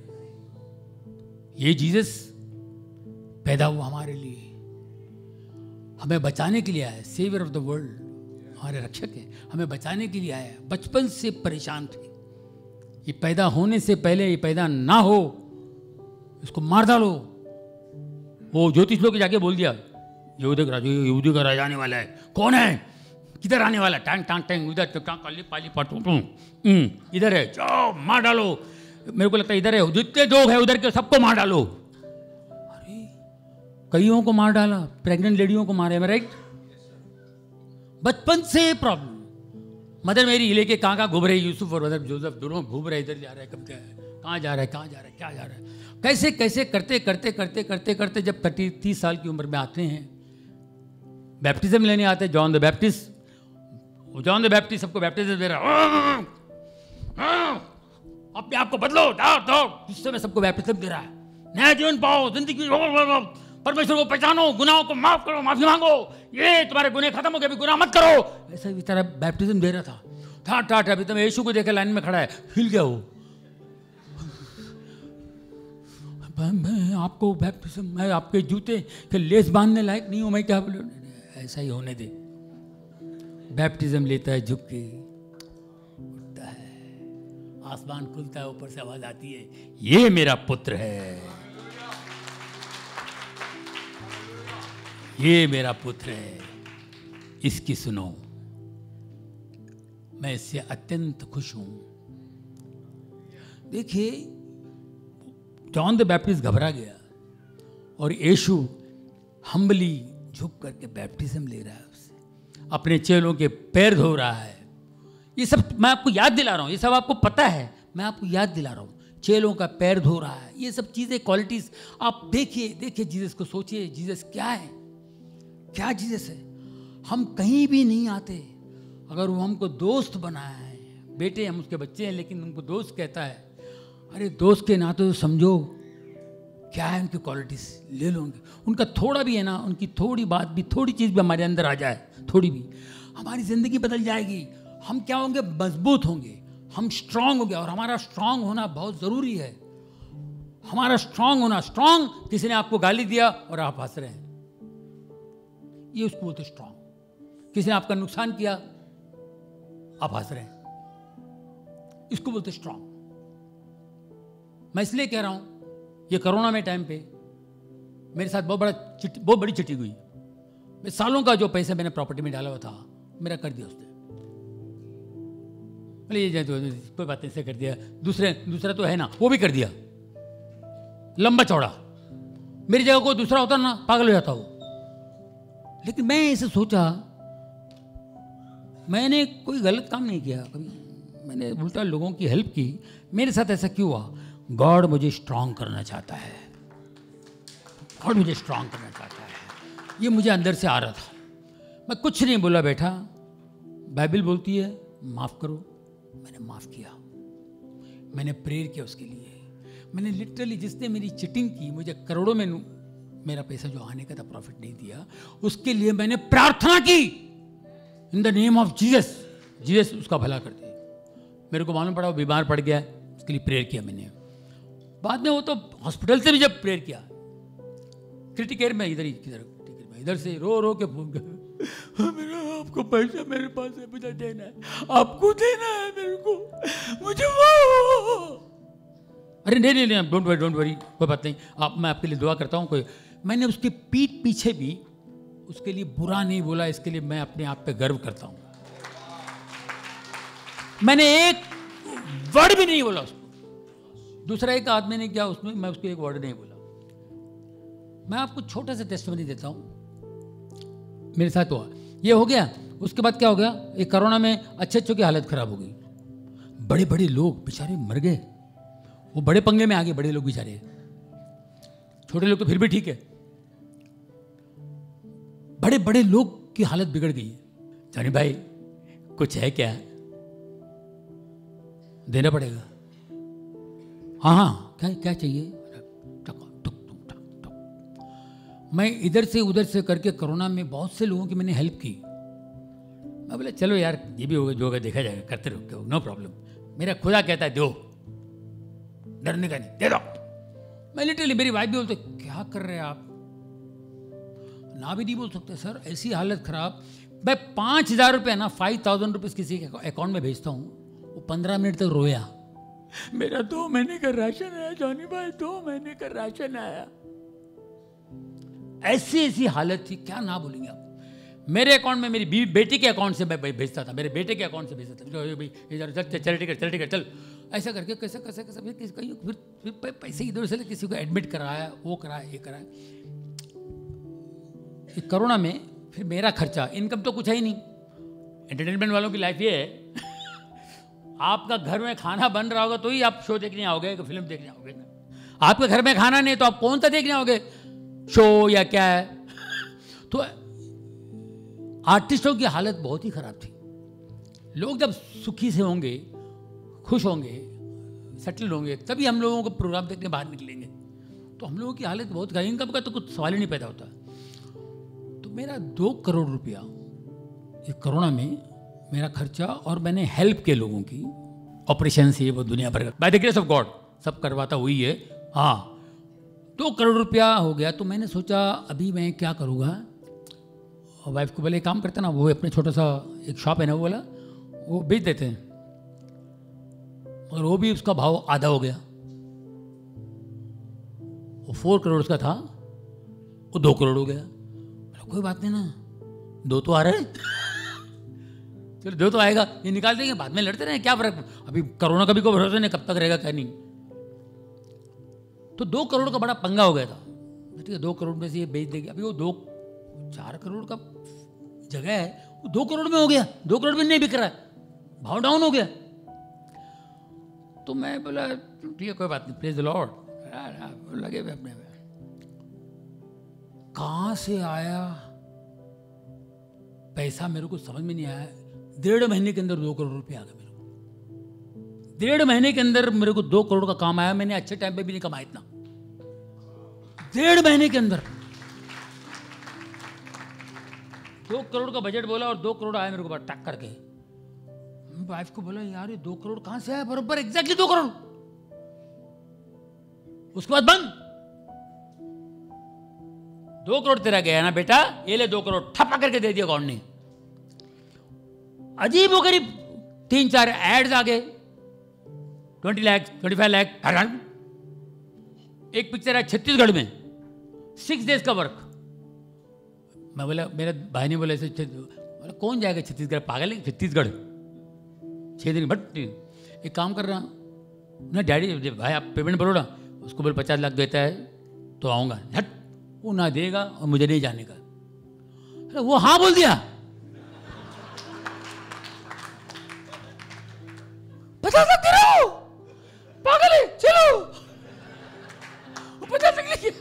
ये जीसस पैदा हुआ हमारे लिए, हमें बचाने के लिए आया. सेवियर ऑफ द वर्ल्ड, हमारे रक्षक है, हमें बचाने के लिए आया. बचपन से परेशान थे. ये पैदा होने से पहले, ये पैदा ना हो, इसको मार डालो. वो ज्योतिष लोग जाके बोल दिया यहूदी का यहूदी का राजा आने वाला है. कौन है? किधर आने वाला? टैंग टांग टैंग उधर टांग काली पाली पाटू इधर है, जाओ मार डालो. मेरे को लगता है इधर है, जितने लोग हैं उधर के सबको मार डालो. अरे कईयों को मार डाला, प्रेग्नेंट लेडियों को मारे. राइट? बचपन से प्रॉब्लम. मदर मेरी लेके कहाँ कहाँ घूम रही, यूसुफ और मदर जोसेफ दोनों घूम रहे. इधर जा रहा है, कब क्या है, कहाँ जा रहा है, कहाँ जा रहा है, क्या जा रहा है. कैसे कैसे करते करते करते करते करते जब थर्टी तीस साल की उम्र में आते हैं, बैप्टिज्म लेने आते हैं. John the Baptist, John the Baptist सबको बैप्टिज्म दे रहा है. अपने आप को बदलो, दौड़ दौड़, गुस्से में सबको बैप्टिज्म दे रहा है. नया जीवन पाओ, जिंदगी परमेश्वर को पहचानो, गुनाहों को माफ करो, माफी मांगो, ये तुम्हारे गुनाह खत्म हो गए, अभी गुनाह मत करो. ऐसा ही तरह बैप्टिज्म दे रहा था. था ठाठ अभी तो यीशु को देखे लाइन में खड़ा है, हिल गया वो. मैं आपको बैप्टिज्म, मैं आपके जूते के लेस बांधने लायक नहीं हूं, मैं क्या बोलूं. ऐसा ही होने दे. बैप्टिज्म लेता है, झुक के उठता है, आसमान खुलता है, ऊपर से आवाज आती है, ये मेरा पुत्र है, ये मेरा पुत्र है, इसकी सुनो. मैं इससे अत्यंत खुश हूं. देखिए, जॉन द बैप्टिस्ट घबरा गया और यीशु हम्बली झुक करके बैप्टिज्म ले रहा है उससे, अपने चेलों के पैर धो रहा है. ये सब मैं आपको याद दिला रहा हूँ, ये सब आपको पता है, मैं आपको याद दिला रहा हूँ. चेलों का पैर धो रहा है. ये सब चीज़ें, क्वालिटीज आप देखिए. देखिए जीसस को, सोचिए जीसस क्या है, क्या जीसस है. हम कहीं भी नहीं आते अगर वो हमको दोस्त बनाया है. बेटे हम उसके बच्चे हैं, लेकिन उनको दोस्त कहता है. अरे दोस्त के नाते तो समझो क्या है उनकी क्वालिटीज, ले लो उनकी. उनका थोड़ा भी है ना, उनकी थोड़ी बात भी, थोड़ी चीज़ भी हमारे अंदर आ जाए, थोड़ी भी, हमारी ज़िंदगी बदल जाएगी. हम क्या होंगे? मजबूत होंगे, हम स्ट्रांग होंगे. और हमारा स्ट्रांग होना बहुत ज़रूरी है. हमारा स्ट्रांग होना. स्ट्रांग, किसी ने आपको गाली दिया और आप हंस रहे हैं, ये उसको बोलते स्ट्रांग. किसी ने आपका नुकसान किया, आप हंस रहे हैं, इसको बोलते स्ट्रांग. मैं इसलिए कह रहा हूं, ये कोरोना में टाइम पे मेरे साथ बहुत बड़ा चिट बहुत बड़ी चिट्ठी हुई. मैं सालों का जो पैसा मैंने प्रॉपर्टी में डाला हुआ था, मेरा कर दिया उसने. बोले ये तो कोई बात नहीं, से कर दिया. दूसरे दूसरा तो है ना, वो भी कर दिया, लंबा चौड़ा. मेरी जगह कोई दूसरा होता ना, पागल हो जाता वो. लेकिन मैं इसे सोचा, मैंने कोई गलत काम नहीं किया कभी, मैंने उल्टा लोगों की हेल्प की. मेरे साथ ऐसा क्यों हुआ? गॉड मुझे स्ट्रांग करना चाहता है. गॉड मुझे स्ट्रांग करना चाहता है. ये मुझे अंदर से आ रहा था. मैं कुछ नहीं बोला, बैठा. बाइबल बोलती है माफ़ करो. मैंने माफ़ किया, मैंने प्रेयर किया उसके लिए. मैंने लिटरली, जिसने मेरी चिटिंग की, मुझे करोड़ों में मेरा पैसा जो आने का था प्रॉफिट नहीं दिया, उसके लिए मैंने प्रार्थना की. In the name of Jesus, Jesus उसका भला कर दे. मेरे को मालूम पड़ा वो बीमार पड़ गया, उसके लिए प्रेयर किया मैंने. बाद में वो तो हॉस्पिटल से भी जब प्रेयर किया, क्रिटिकेयर में, इधर ही किधर क्रिटिकेयर में, इधर से रो रो के फोन कर, मेरा आपको पैसा मेरे पास है, मुझे देना है, आपको देना है मेरे को, मुझे वो. अरे नहीं नहीं नहीं, डोंट वरी डोंट वरी, कोई बात नहीं, आप, मैं आपके लिए दुआ करता हूँ. कोई, मैंने उसकी पीठ पीछे भी उसके लिए बुरा नहीं बोला, इसके लिए मैं अपने आप पे गर्व करता हूं। मैंने एक वर्ड भी नहीं बोला उसको। दूसरा एक आदमी ने किया, उसमें मैं उसको एक वर्ड नहीं बोला। मैं आपको छोटा सा टेस्टमनी देता हूं, मेरे साथ हुआ ये हो गया। उसके बाद क्या हो गया, एक कोरोना में अच्छे अच्छों की हालत खराब हो गई। बड़े बड़े लोग बेचारे मर गए, वो बड़े पंगे में आ गए बड़े लोग बेचारे। छोटे लोग तो फिर भी ठीक है, बड़े बड़े लोग की हालत बिगड़ गई। जानी भाई कुछ है क्या, देना पड़ेगा। हाँ हाँ क्या क्या चाहिए। मैं इधर से उधर से करके कोरोना में बहुत से लोगों की मैंने हेल्प की। मैं बोला चलो यार ये भी होगा जो होगा देखा जाएगा, करते रहो, नो प्रॉब्लम। मेरा खुदा कहता है दो, डरने का नहीं, दे दो। मैं लिटरली, मेरी वाइफ भी बोलते क्या कर रहे हैं आप, ना भी नहीं बोल सकते सर, ऐसी हालत खराब। मैं पाँच हजार रुपये ना फाइव थाउजेंड रुपीज़ किसी के अकाउंट में भेजता हूँ, वो पंद्रह मिनट तक रोया। मेरा दो महीने का राशन आया जॉनी भाई, दो महीने का राशन आया। ऐसी ऐसी हालत थी, क्या ना बोलेंगे आप। मेरे अकाउंट में मेरी बीवी बेटी के अकाउंट से मैं भेजता था, मेरे बेटे के अकाउंट से भेजता था, भाई चल चल टिकट चल टिकट चल, ऐसा करके कैसे कैसे कैसे कहीं फिर फिर पैसे इधर से किसी को एडमिट कराया, वो कराया, ये कराया। कोरोना में फिर मेरा खर्चा, इनकम तो कुछ है ही नहीं। एंटरटेनमेंट वालों की लाइफ ये है आपका घर में खाना बन रहा होगा तो ही आप शो देखने आओगे, फिल्म देखने आओगे ना। आपके घर में खाना नहीं तो आप कौन सा देखने आओगे, शो या क्या है। तो आर्टिस्टों की हालत बहुत ही खराब थी। लोग जब सुखी से होंगे, खुश होंगे, सेटल होंगे, तभी हम लोगों को प्रोग्राम देखने बाहर निकलेंगे। तो हम लोगों की हालत बहुत खराब, इनकम का तो कुछ सवाल ही नहीं पैदा होता। तो मेरा दो करोड़ रुपया एक कोरोना में मेरा खर्चा, और मैंने हेल्प किए लोगों की, ऑपरेशन से वो दुनिया भर का, by the grace of God सब करवाता हुई है। हाँ, दो करोड़ रुपया हो गया। तो मैंने सोचा अभी मैं क्या करूँगा। और वाइफ को बोले काम करते ना, वो अपने छोटा सा एक शॉप है ना, वो बोला वो बेच देते हैं, और वो भी उसका भाव आधा हो गया। वो फोर करोड़ का था, वो दो करोड़ हो गया। बोला कोई बात नहीं ना, दो तो आ रहे हैं चलो दो तो आएगा, ये निकाल देंगे, बाद में लड़ते रहे, क्या फर्क। अभी कोरोना का भी कोई भरोसा नहीं, कब तक रहेगा क्या नहीं। तो दो करोड़ का बड़ा पंगा हो गया था। ठीक है, दो करोड़ में से ये बेच देंगे। अभी वो दो चार करोड़ का जगह है, वो दो करोड़ में हो गया, दो करोड़ में नहीं बिक रहा है, भाव डाउन हो गया। तो मैं बोला ठीक है कोई बात नहीं, प्रेज द लॉर्ड, लगे हुए अपने में। कहां से आया पैसा मेरे को समझ में नहीं आया। डेढ़ महीने के अंदर दो करोड़ रुपए आ गए मेरे को। डेढ़ महीने के अंदर मेरे को दो करोड़ का काम आया। मैंने अच्छे टाइम पे भी नहीं कमाया इतना, डेढ़ महीने के अंदर दो करोड़ का बजट बोला और दो करोड़ आया मेरे को बात टक करके। मैं वाइफ को बोला यार ये दो करोड़ कहां से आया, बराबर एग्जैक्टली दो करोड़। उसके बाद बंद, दो करोड़ तेरा गया ना बेटा, ये ले दो करोड़, ठप्पा करके दे दिया अकाउंट ने। अजीब हो गरीब तीन चार एड्स आ गए, twenty lakh twenty five lakh. एक पिक्चर है छत्तीसगढ़ में, सिक्स डेज का वर्क। मैं बोला, मेरे भाई ने बोला ऐसे, बोला कौन जाएगा छत्तीसगढ़, पागल है छत्तीसगढ़, छः दिन। बट एक काम कर रहा ना डैडी, भाई आप पेमेंट भरो ना। उसको बोले पचास लाख देता है तो आऊँगा। झट, वो ना देगा और मुझे नहीं जाने का। अरे वो हाँ बोल दिया, पचास लाख दे रहा हूं, पागल है, चलो पचास लाख लिखिए।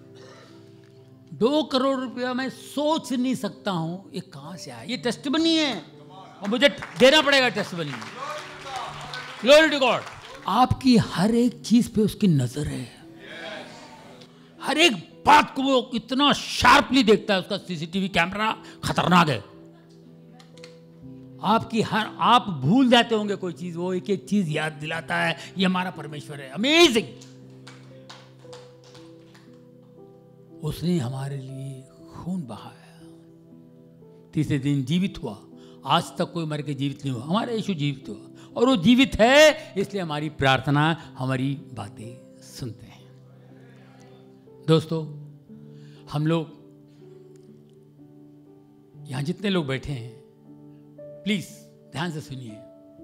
दो करोड़ रुपया मैं सोच नहीं सकता हूं ये कहां से आया। ये टेस्टिमनी है और मुझे देना पड़ेगा टेस्टिमनी। Glory to God. आपकी हर एक चीज पे उसकी नजर है, हर एक बात को वो इतना शार्पली देखता है, उसका सीसीटीवी कैमरा खतरनाक है। आपकी हर, आप भूल जाते होंगे कोई चीज, वो एक एक चीज याद दिलाता है। ये हमारा परमेश्वर है, अमेजिंग। उसने हमारे लिए खून बहाया, तीसरे दिन जीवित हुआ। आज तक कोई मर के जीवित नहीं हुआ, हमारा यीशु जीवित हुआ, और वो जीवित है इसलिए हमारी प्रार्थना, हमारी बातें सुनते हैं। दोस्तों, हम लोग यहाँ जितने लोग बैठे हैं प्लीज ध्यान से सुनिए।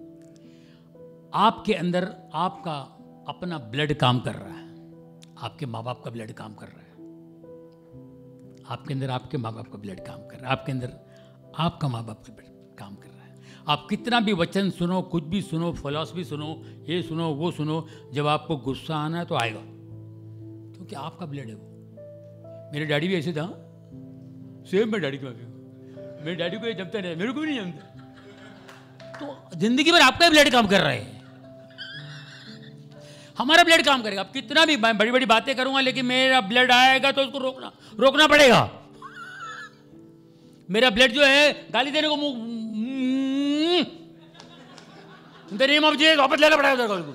आपके अंदर आपका अपना ब्लड काम कर रहा है, आपके माँ बाप का ब्लड काम कर रहा है, आपके अंदर आपके माँ बाप का ब्लड काम कर रहा है, आपके अंदर आपका माँ बाप का ब्लड काम कर रहा है। आप कितना भी वचन सुनो, कुछ भी सुनो, फिलॉसफी सुनो, ये सुनो वो सुनो, जब आपको गुस्सा आना है तो आएगा, क्योंकि आपका ब्लड है वो। मेरे डैडी भी ऐसे था, सेम मैं डैडी को मेरे डैडी को ये जमता नहीं, मेरे को भी नहीं जमता। तो जिंदगी भर आपका ब्लड काम कर रहा है, हमारा ब्लड काम करेगा। आप कितना भी बड़ी बड़ी बातें करूंगा, लेकिन मेरा ब्लड आएगा तो उसको रोकना रोकना पड़ेगा। मेरा ब्लड जो है गाली देने को मुंह नेम ऑफ जीसस वापस लेना पड़ेगा उनको।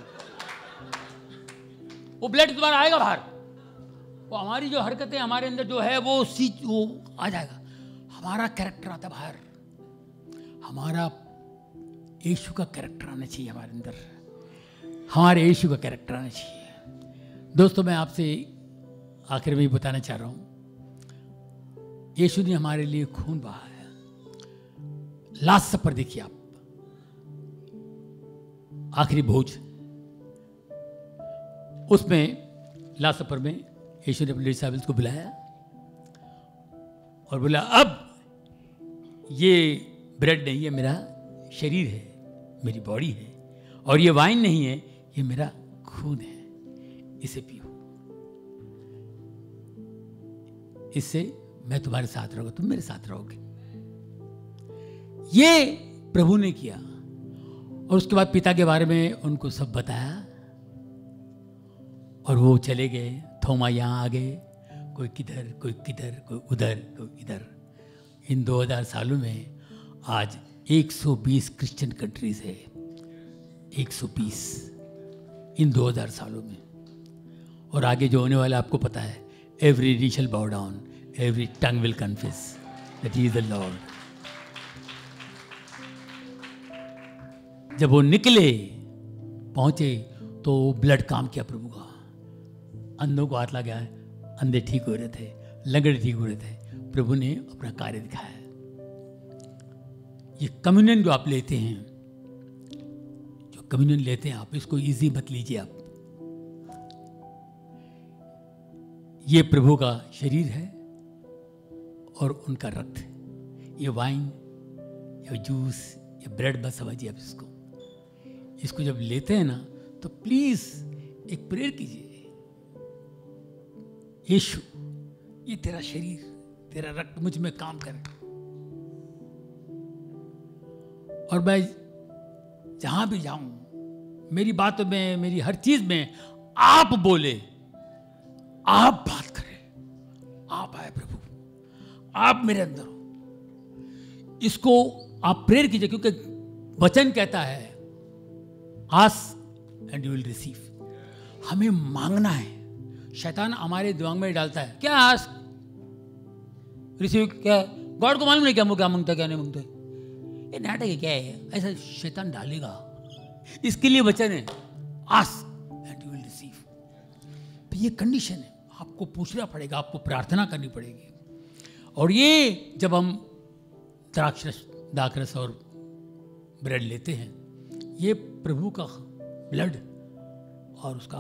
वो ब्लड तुम्हारा आएगा बाहर, वो हमारी जो हरकतें हमारे अंदर जो है वो सी वो आ जाएगा, हमारा कैरेक्टर आता बाहर, हमारा यीशु का कैरेक्टर आना चाहिए हमारे अंदर, हमारे यीशु का कैरेक्टर आना चाहिए। दोस्तों, मैं आपसे आखिर में ये बताना चाह रहा हूं, यीशु ने हमारे लिए खून बहा है। लास्ट सपर देखिए आप, आखिरी भोज, उसमें लास्ट सपर में यीशु ने अपने डिसाइपल्स को बुलाया और बोला, अब ये ब्रेड नहीं है, मेरा शरीर है, मेरी बॉडी है, और ये वाइन नहीं है, ये मेरा खून है, इसे पियो, इससे मैं तुम्हारे साथ रहूंगा, तुम मेरे साथ रहोगे। ये प्रभु ने किया, और उसके बाद पिता के बारे में उनको सब बताया, और वो चले गए। थोमा यहाँ आ गए, कोई किधर, कोई किधर, कोई उधर, कोई इधर। इन दो हज़ार सालों में आज एक सौ बीस क्रिश्चियन कंट्रीज है, एक सौ बीस इन दो हज़ार सालों में। और आगे जो होने वाला आपको पता है, every knee shall bow down, every tongue will confess that he is the Lord. जब वो निकले, पहुंचे, तो ब्लड काम किया प्रभु का। अंधों को हाथ लगा, अंधे ठीक हो रहे थे, लंगड़े ठीक हो रहे थे, प्रभु ने अपना कार्य दिखाया। ये कम्युनियन जो आप लेते हैं, जो कम्युनियन लेते हैं आप, इसको इजी मत लीजिए आप। ये प्रभु का शरीर है और उनका रक्त है। ये वाइन या जूस या ब्रेड मत समझिए आप इसको। इसको जब लेते हैं ना, तो प्लीज एक प्रेयर कीजिए, यीशु ये तेरा शरीर, तेरा रक्त मुझ में काम करे, और मैं जहां भी जाऊं, मेरी बातों में, मेरी हर चीज में आप बोले, आप बात करें, आप आए प्रभु, आप मेरे अंदर हो। इसको आप प्रेयर कीजिए, क्योंकि वचन कहता है, ask and you will receive. हमें मांगना है। शैतान हमारे दिमाग में डालता है, क्या आस्क रिसीव, क्या गॉड को मालूम नहीं क्या क्या मांगता क्या नहीं मांगता, ये नाटक है, क्या है, ऐसा शैतान डालेगा। इसके लिए वचन है, ask and you will receive. तो ये कंडीशन है, आपको पूछना पड़ेगा, आपको प्रार्थना करनी पड़ेगी। और ये जब हम द्राक्षरस, दाखरस और ब्रेड लेते हैं, ये प्रभु का ब्लड और उसका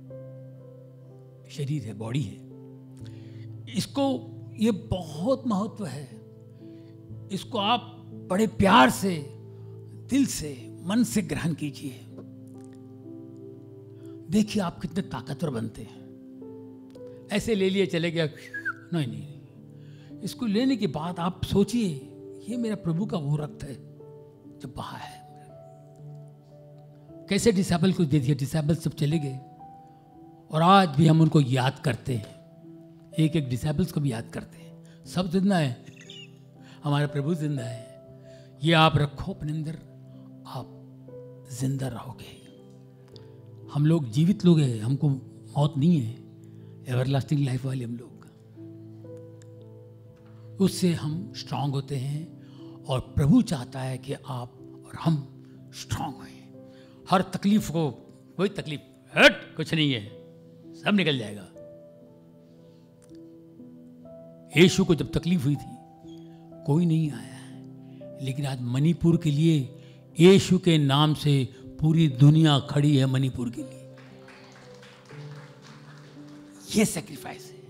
शरीर है, बॉडी है। इसको, ये बहुत महत्व है। इसको आप बड़े प्यार से, दिल से, मन से ग्रहण कीजिए। देखिए आप कितने ताकतवर बनते हैं। ऐसे ले लिए चले गया, नहीं नहीं, इसको लेने के बाद आप सोचिए, ये मेरा प्रभु का वो रक्त है जो बहा है। कैसे डिसाइबल को दे दिया, डिसाइबल सब चले गए, और आज भी हम उनको याद करते हैं, एक एक डिसाइबल्स को भी याद करते हैं। सब जिंदा है, हमारा प्रभु जिंदा है। ये आप रखो अपने अंदर, आप जिंदा रहोगे। हम लोग जीवित लोग हैं, हमको मौत नहीं है, एवरलास्टिंग लाइफ वाले हम लोग। उससे हम स्ट्रांग होते हैं, और प्रभु चाहता है कि आप और हम स्ट्रांग हों। हर तकलीफ को, कोई तकलीफ हट कुछ नहीं है, सब निकल जाएगा। यीशु को जब तकलीफ हुई थी, कोई नहीं आया है, लेकिन आज मणिपुर के लिए यीशु के नाम से पूरी दुनिया खड़ी है मणिपुर के लिए। ये सैक्रिफाइस है।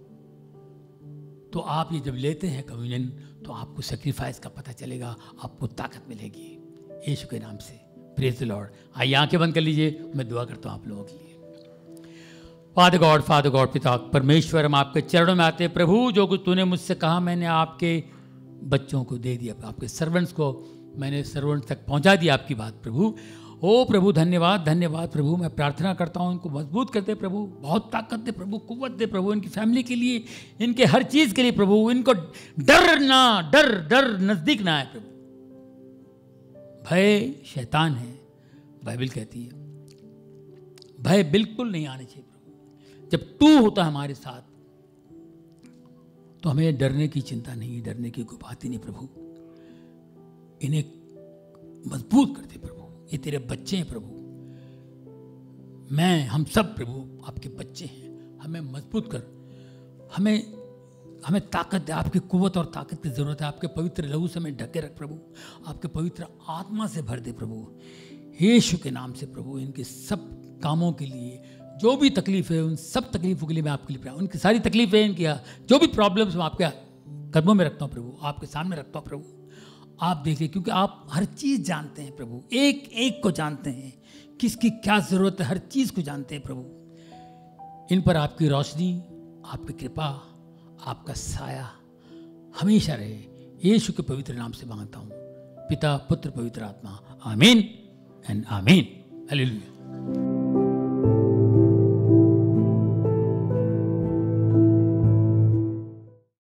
तो आप ये जब लेते हैं कम्युनियन तो आपको सैक्रिफाइस का पता चलेगा, आपको ताकत मिलेगी यीशु के नाम से। Praise the Lord. आइए आंखें बंद कर लीजिए, मैं दुआ करता हूँ आप लोगों के लिए। फादर गॉड, फादर गॉड, पिता परमेश्वर, हम आपके चरणों में आते हैं प्रभु। जो कुछ तूने मुझसे कहा मैंने आपके बच्चों को दे दिया, आपके सर्वेंट्स को मैंने सर्वेंट्स तक पहुंचा दिया आपकी बात प्रभु। ओ प्रभु धन्यवाद, धन्यवाद प्रभु। मैं प्रार्थना करता हूँ इनको मजबूत कर दे प्रभु, बहुत ताकत दे प्रभु, कुव्वत दे प्रभु, इनकी फैमिली के लिए, इनके हर चीज़ के लिए प्रभु। इनको डर ना, डर डर नज़दीक ना आए प्रभु। भय शैतान है, बाइबल कहती है, भय बिल्कुल नहीं आने चाहिए प्रभु। जब तू होता हमारे साथ तो हमें डरने की चिंता नहीं, डरने की कोई बात ही नहीं प्रभु। इन्हें मजबूत कर दे प्रभु। ये तेरे बच्चे हैं प्रभु, मैं, हम सब प्रभु आपके बच्चे हैं। हमें मजबूत कर, हमें हमें ताकत दे। आपकी कुव्वत और ताकत की ज़रूरत है। आपके पवित्र लहू से हमें ढके रख प्रभु, आपके पवित्र आत्मा से भर दे प्रभु, यीशु के नाम से प्रभु। इनके सब कामों के लिए, जो भी तकलीफ है, उन सब तकलीफ़ों के लिए मैं आपके लिए प्रार्थना, उनकी सारी तकलीफें, इनकी जो भी प्रॉब्लम्स मैं आपके कदमों में रखता हूँ प्रभु, आपके सामने रखता हूँ प्रभु। आप देखिए, क्योंकि आप हर चीज़ जानते हैं प्रभु, एक एक को जानते हैं, किसकी क्या ज़रूरत है, हर चीज़ को जानते हैं प्रभु। इन पर आपकी रोशनी, आपकी कृपा, आपका साया हमेशा रहे। यीशु के पवित्र नाम से मांगता हूँ, पिता, पुत्र, पवित्र आत्मा। आमीन एंड आमीन। हालेलुया।